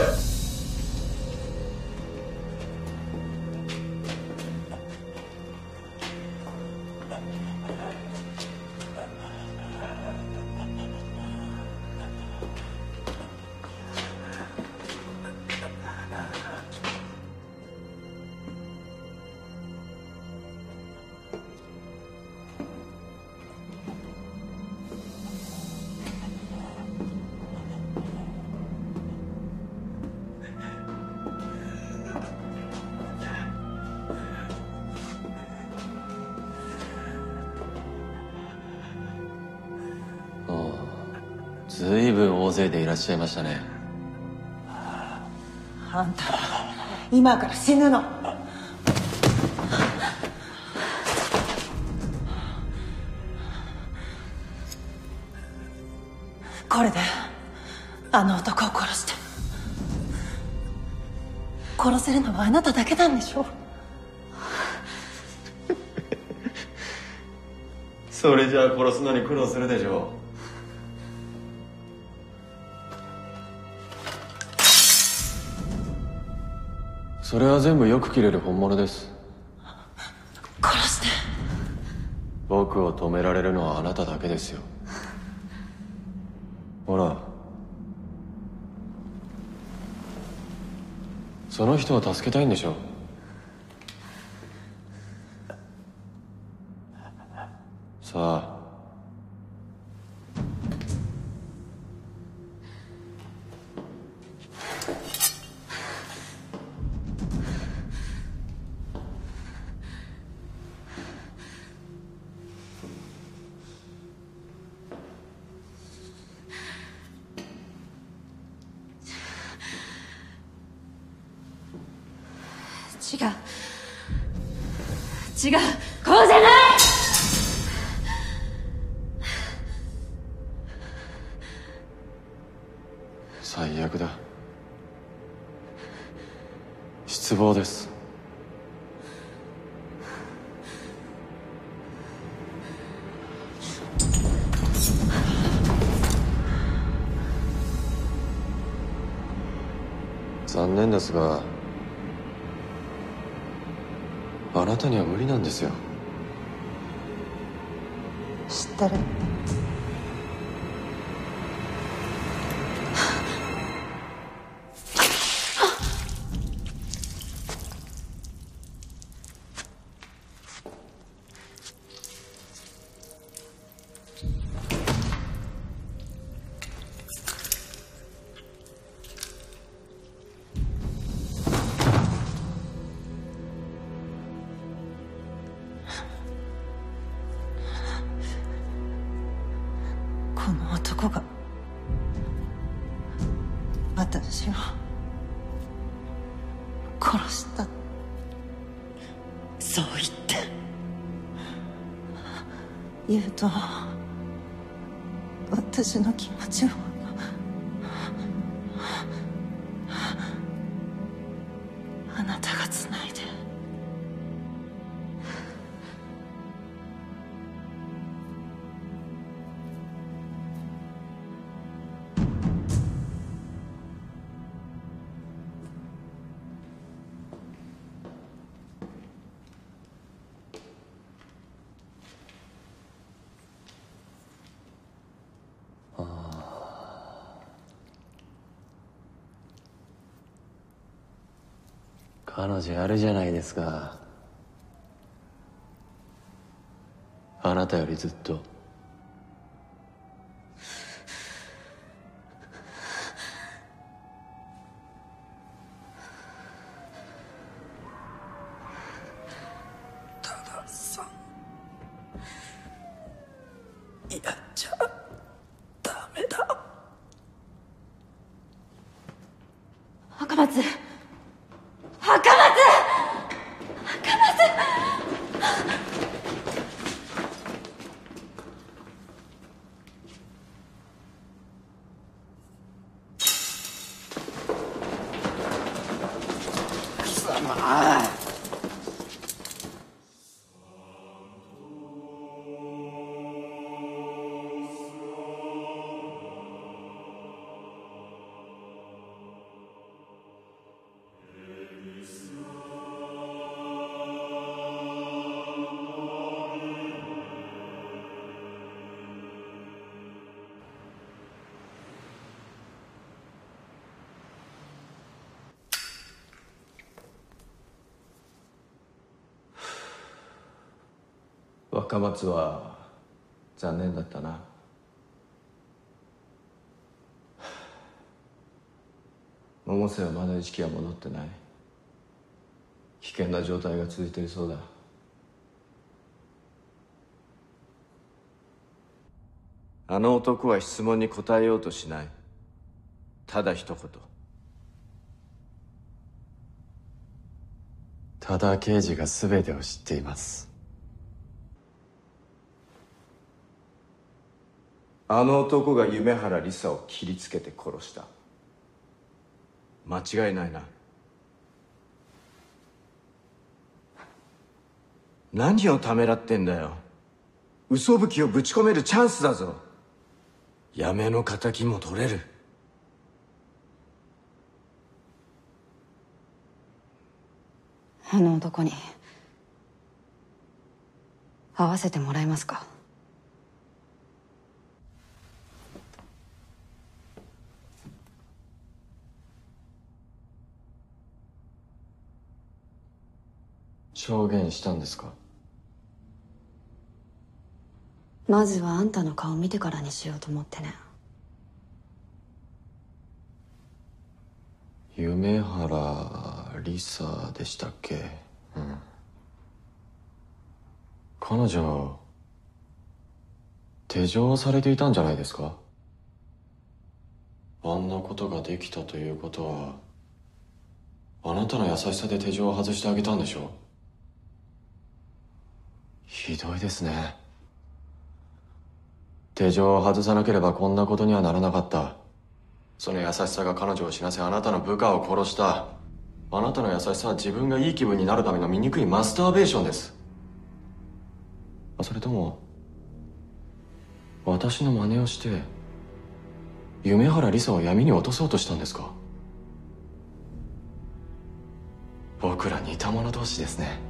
ずいぶん大勢でいらっしゃいましたね。 あんた今から死ぬの。これであの男を殺して。殺せるのはあなただけなんでしょ。 それじゃあ殺すのに苦労するでしょう。それは全部よく切れる本物です。 殺して。 僕を止められるのはあなただけですよ。ほら、その人を助けたいんでしょ。さあ。 違う、こうじゃない。 失望です。残念ですが、あなたには無理なんですよ。 知ってる。この男が私を殺した。そう言って言うと私の気持ちをあなたがつないで。 彼女やるじゃないですか。あなたよりずっと。 たださん、やっちゃダメだ。 赤松、 若松は残念だったな。百瀬はまだ意識が戻ってない。危険な状態が続いているそうだ。あの男は質問に答えようとしない。ただ一言。 多田刑事が全てを知っています。 あの男が夢原理沙を切りつけて殺した。間違いないな。何をためらってんだよ。嘘吹きをぶち込めるチャンスだぞ。やめの敵も取れる。 あの男に会わせてもらえますか？ 証言したんですか？ まずはあんたの顔見てからにしようと思ってね。 夢原理沙でしたっけ？うん。彼女手錠されていたんじゃないですか？あんなことができたということはあなたの優しさで手錠を外してあげたんでしょう。ひどいですね。手錠を外さなければこんなことにはならなかった。その優しさが彼女を死なせ、あなたの部下を殺した。 あなたの優しさは自分がいい気分になるための醜いマスターベーションです。それとも私の真似をして夢原理沙を闇に落とそうとしたんですか？僕ら似た者同士ですね。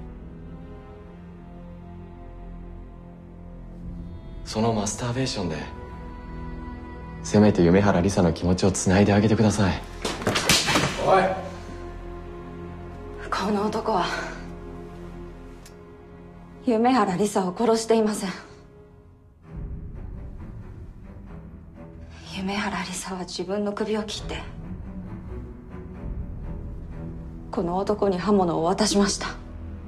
そのマスターベーションでせめて夢原理沙の気持ちをつないであげてください。おい、 この男は夢原理沙を殺していません。夢原理沙は自分の首を切ってこの男に刃物を渡しました。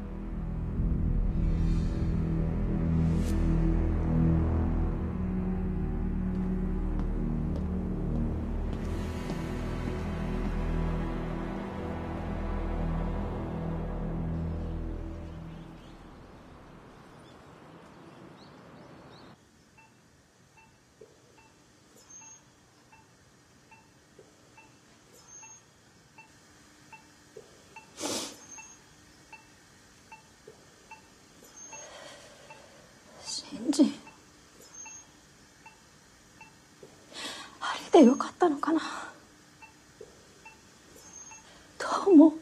新人、あれでよかったのかな。どう思う？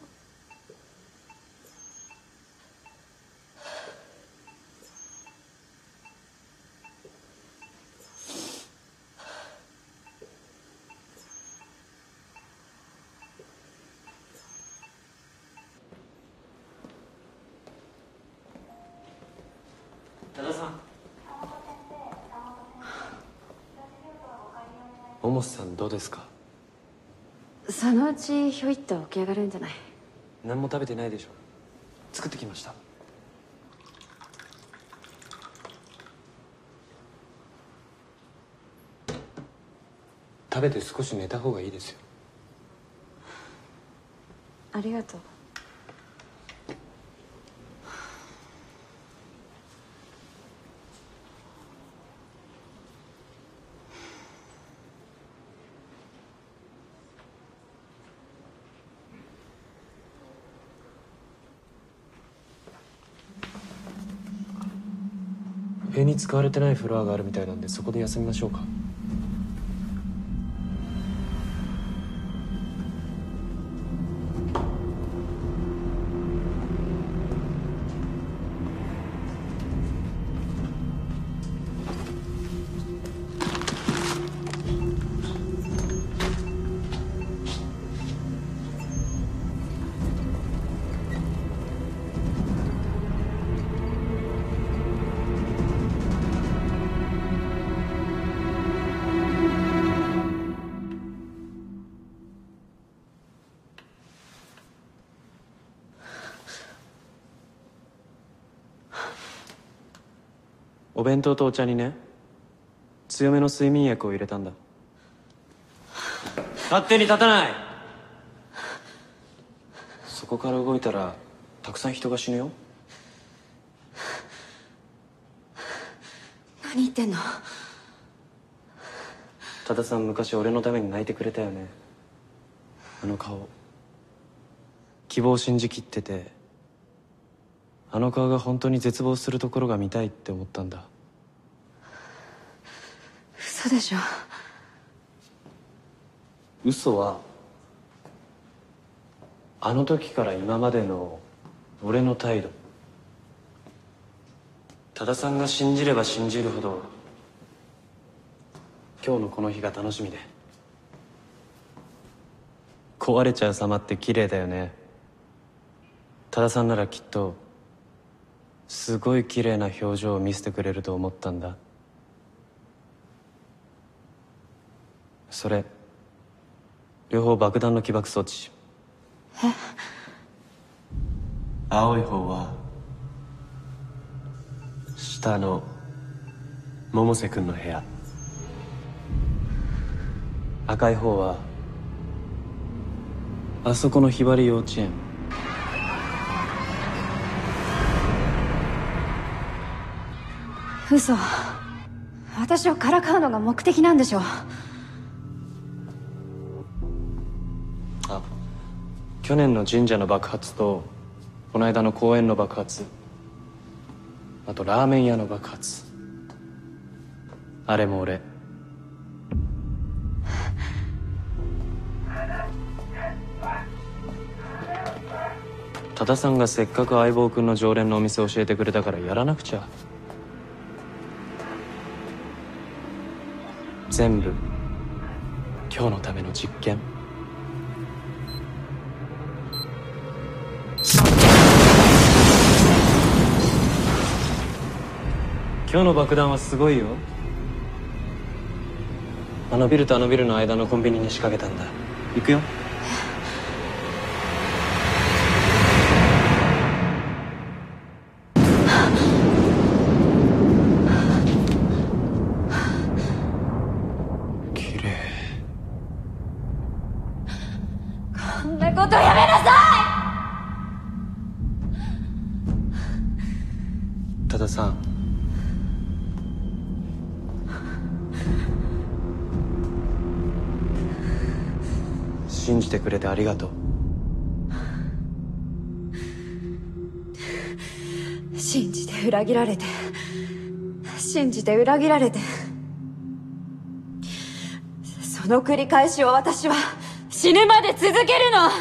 多田さん。百瀬さんどうですか？ そのうちひょいっと起き上がるんじゃない？ 何も食べてないでしょ。作ってきました。食べて少し寝た方がいいですよ。 ありがとう。 塀に使われてないフロアがあるみたいなんでそこで休みましょうか。お弁当とお茶にね、強めの睡眠薬を入れたんだ。勝手に立たない。そこから動いたらたくさん人が死ぬよ。 何言ってんの？ 多田さん昔俺のために泣いてくれたよね。あの顔、希望を信じきってて、あの顔が本当に絶望するところが見たいって思ったんだ。 嘘でしょ。 嘘はあの時から今までの俺の態度。多田さんが信じれば信じるほど今日のこの日が楽しみで。壊れちゃう様って綺麗だよね。多田さんならきっとすごい綺麗な表情を見せてくれると思ったんだ。それ両方爆弾の起爆装置。 え？ 青い方は下の百瀬君の部屋、赤い方はあそこのひばり幼稚園。 嘘。私をからかうのが目的なんでしょ。 あ、 去年の神社の爆発とこの間の公園の爆発、あとラーメン屋の爆発、あれも俺。多田さんがせっかく相棒くんの常連のお店教えてくれたからやらなくちゃ。全部今日のための実験。今日の爆弾はすごいよ。あのビルとあのビルの間のコンビニに仕掛けたんだ。行くよ。 こんなことやめなさ多田さん、信じてくれてありがとい。信じて裏切られて、信じて裏切られて、その繰り返しを私は死ぬまで続けるの。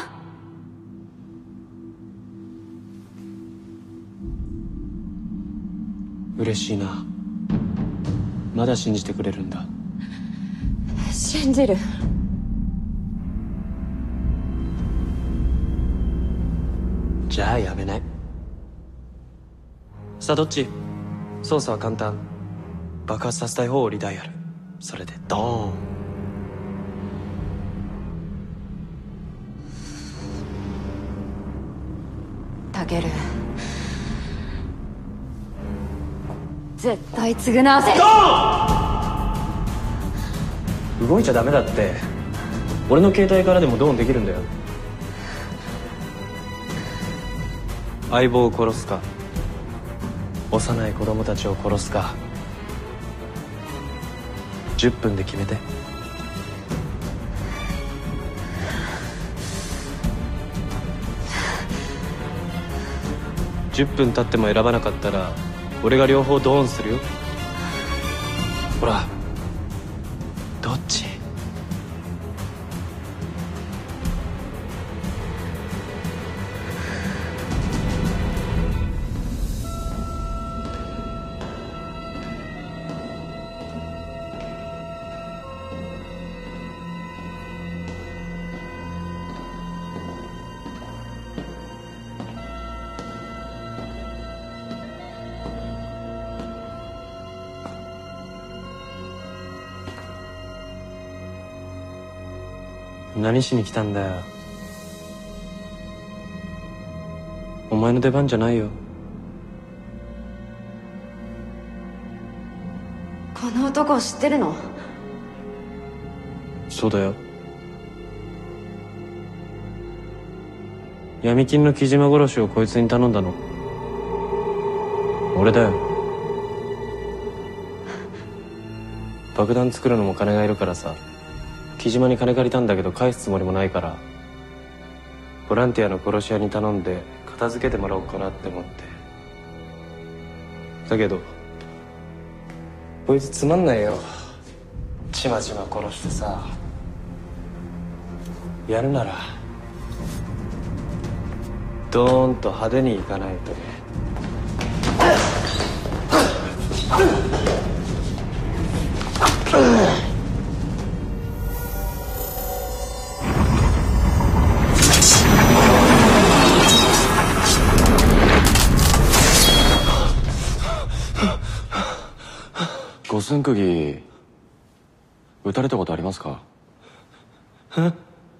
嬉しいな。まだ信じてくれるんだ。 信じる。 じゃあやめない。さあどっち？操作は簡単。爆発させたい方をリダイヤル。それでドーン。 タケル、絶対償わせる。 動いちゃダメだって。俺の携帯からでもドーンできるんだよ。相棒を殺すか、幼い子供たちを殺すか、10分で決めて。10分経っても選ばなかったら俺が両方ドーンするよ。ほら、どっち？何しに来たんだよ。お前の出番じゃないよ。 この男を知ってるの？ そうだよ。闇金の木島殺しをこいつに頼んだの俺だよ。爆弾作るのも金がいるからさ、木島に金借りたんだけど返すつもりもないから、ボランティアの殺し屋に頼んで片付けてもらおうかなって思って。だけどこいつつまんないよ。ちまちま殺してさ。やるならドーンと派手にいかないとね。 五寸釘撃たれたことありますか？ え？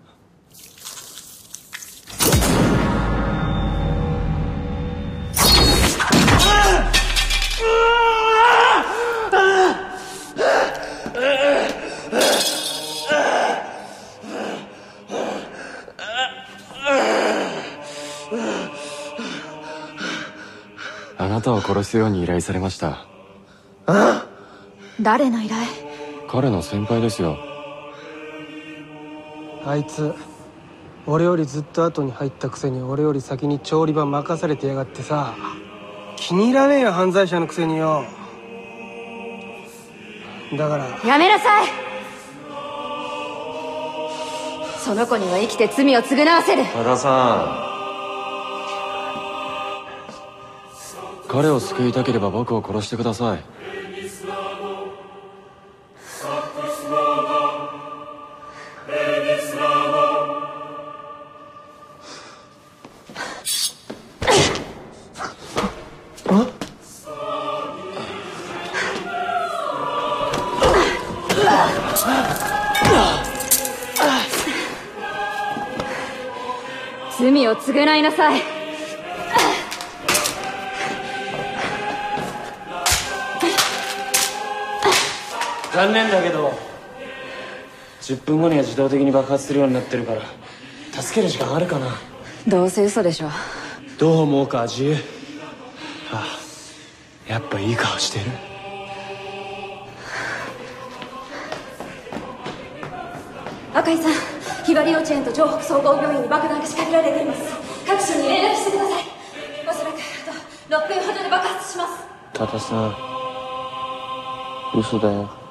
あなたを殺すように依頼されました。 誰の依頼？ 彼の先輩ですよ。 あいつ俺よりずっと後に入ったくせに俺より先に調理場任されてやがってさ、気に入らねえよ犯罪者のくせによ。だからやめなさい。その子には生きて罪を償わせる。 多田さん、彼を救いたければ僕を殺してください。 罪を償いなさい。 残念だけど10分後には自動的に爆発するようになってるから助ける時間あるかな。 どうせ嘘でしょ。 どう思うか自由。ああ、やっぱいい顔してる。 赤井さん、ひばり幼稚園と城北総合病院に爆弾が仕掛けられています。各所に連絡してください。おそらくあと6分ほどで爆発します。 多田さん、嘘だよ。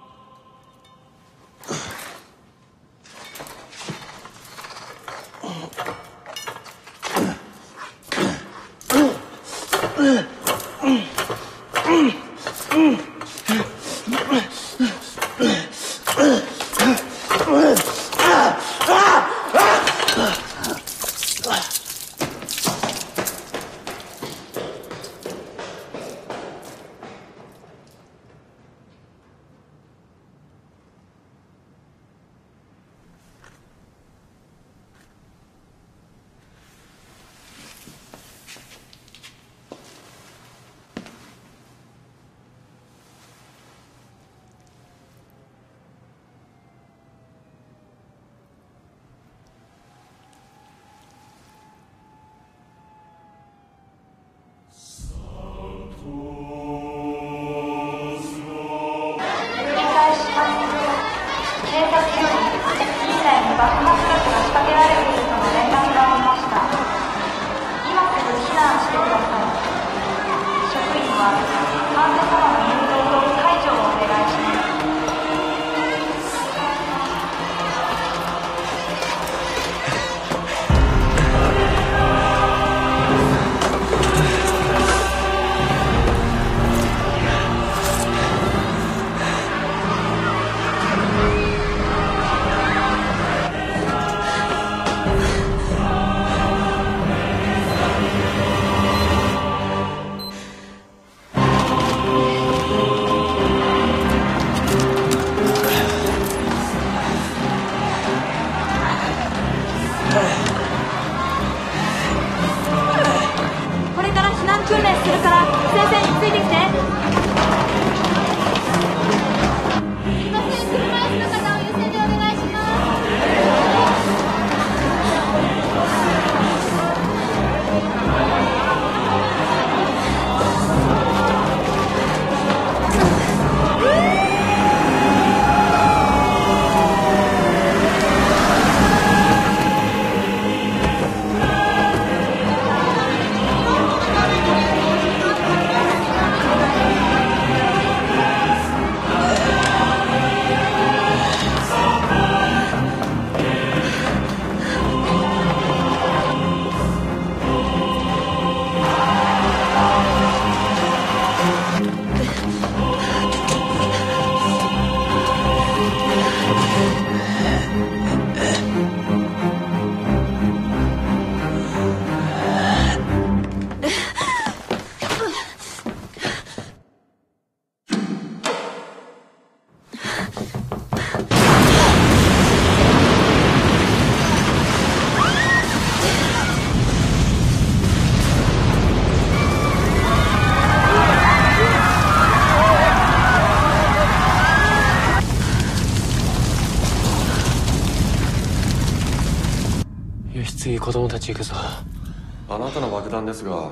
次子供たち行くぞ。 あなたの爆弾ですが。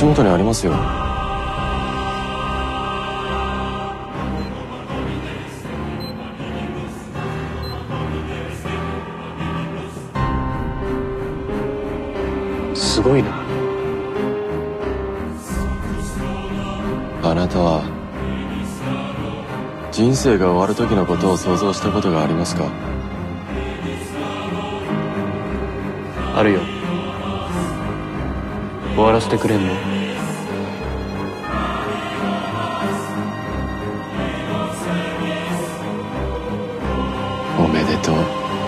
足元にありますよ。 すごいな。 あなたは人生が終わる時のことを想像したことがありますか？ あるよ。終わらせてくれんの？ おめでとう。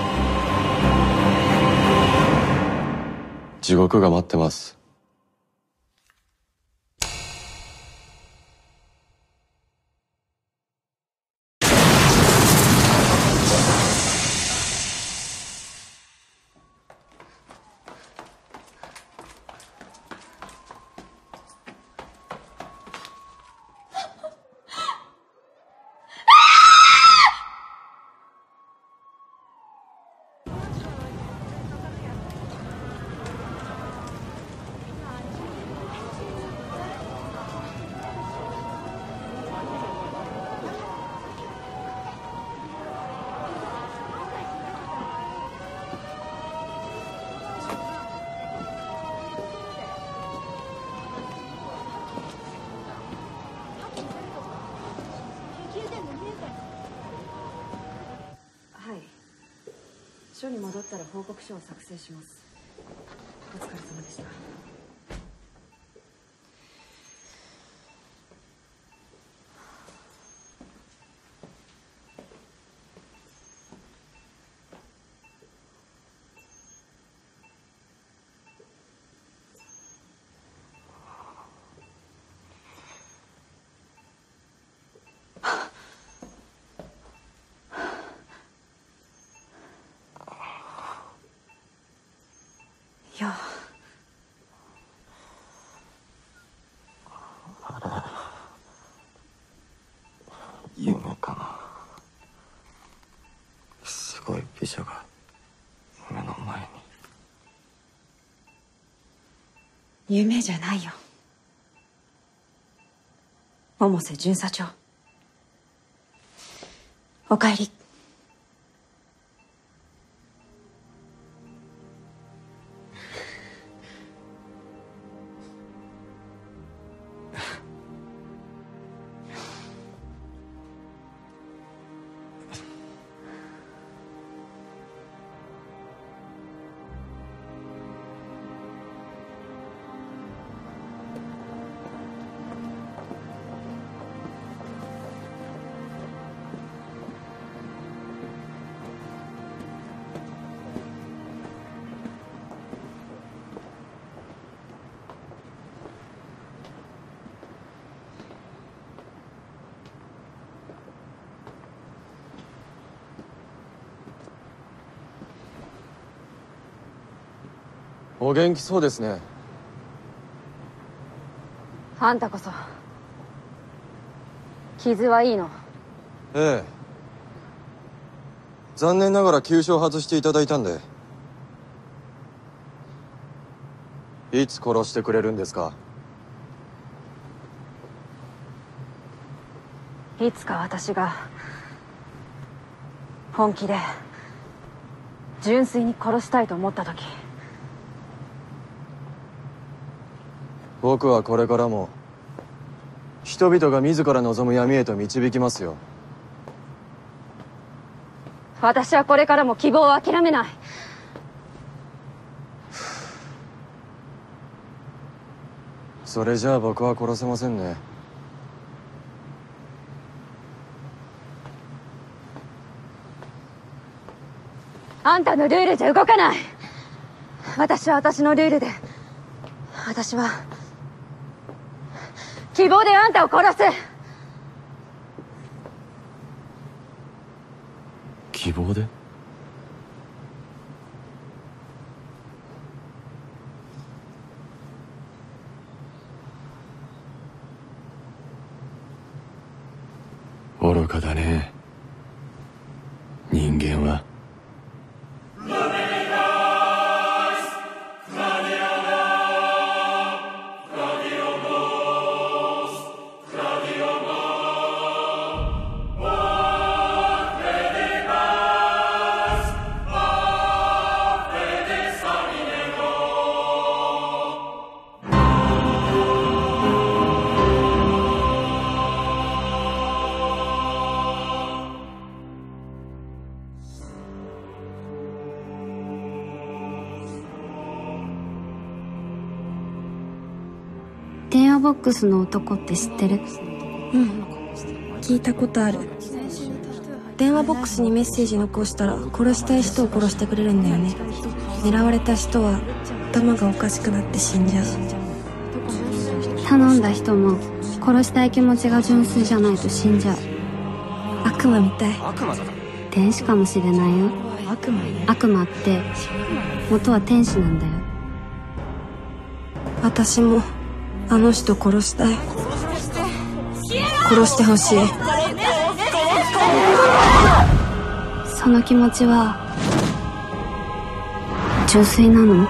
地獄が待ってます。 署に戻ったら報告書を作成します。お疲れ様でした。いや、 あれ夢かな。すごい美女が目の前に。 夢じゃないよ。百瀬巡査長、おかえり。 お元気そうですね。 あんたこそ傷はいいの？ ええ。残念ながら急所を外していただいたんで。いつ殺してくれるんですか？ いつか私が本気で純粋に殺したいと思った時。 僕はこれからも人々が自ら望む闇へと導きますよ。 私はこれからも希望を諦めない。 それじゃあ僕は殺せませんね。 あんたのルールじゃ動かない。私は私のルールで。私は希望であんたを殺す。 希望で？愚かだね、人間は。 Radio 電話ボックスの男って知ってる？ うん、聞いたことある。電話ボックスにメッセージ残したら殺したい人を殺してくれるんだよね。狙われた人は頭がおかしくなって死んじゃう。 頼んだ人も殺したい気持ちが純粋じゃないと死んじゃう。 悪魔みたい。 悪魔だ。 天使かもしれないよ。悪魔って元は天使なんだよ。 私もあの人殺したい。殺してほしい。 その気持ちは純粋なの？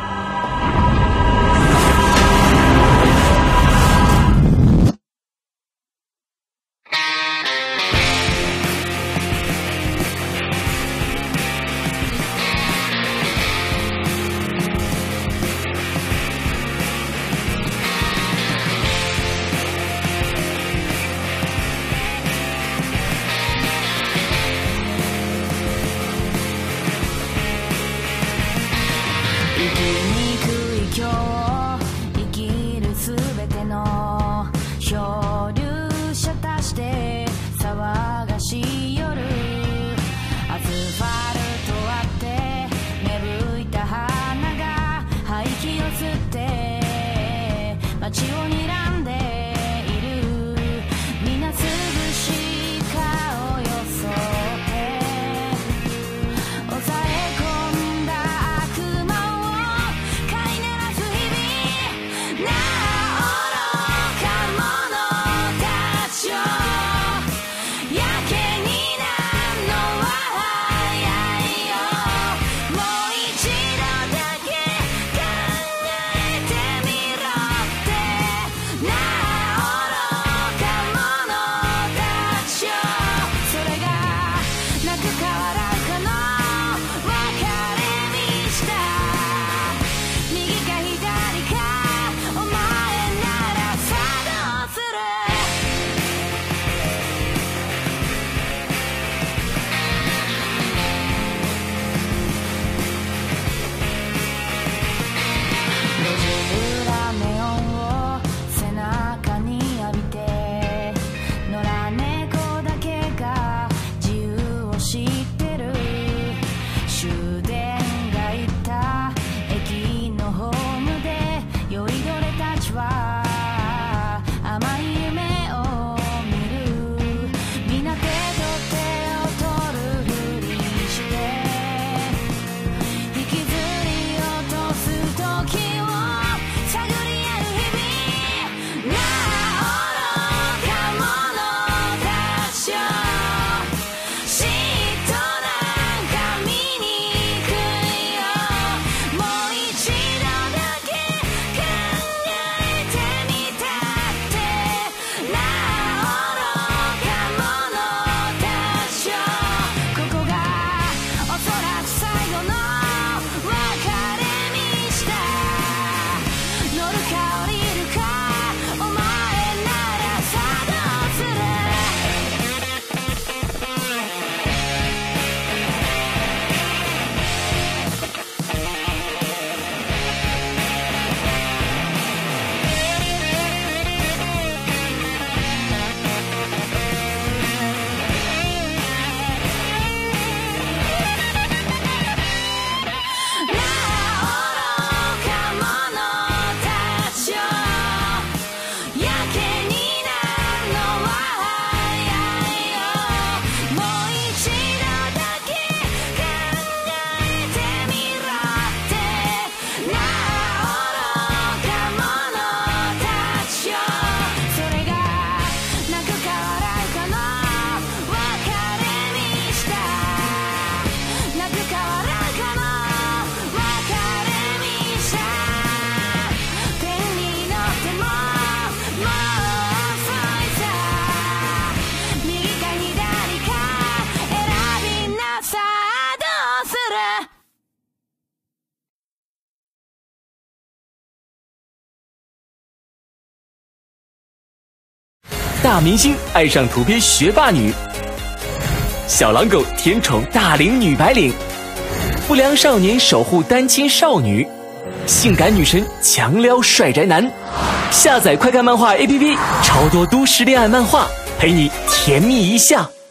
大明星爱上图片学霸女，小狼狗甜宠大龄女白领，不良少年守护单亲少女， 性感女神强撩帅宅男。下载快看漫画 APP，超多都市恋爱漫画，陪你甜蜜一下。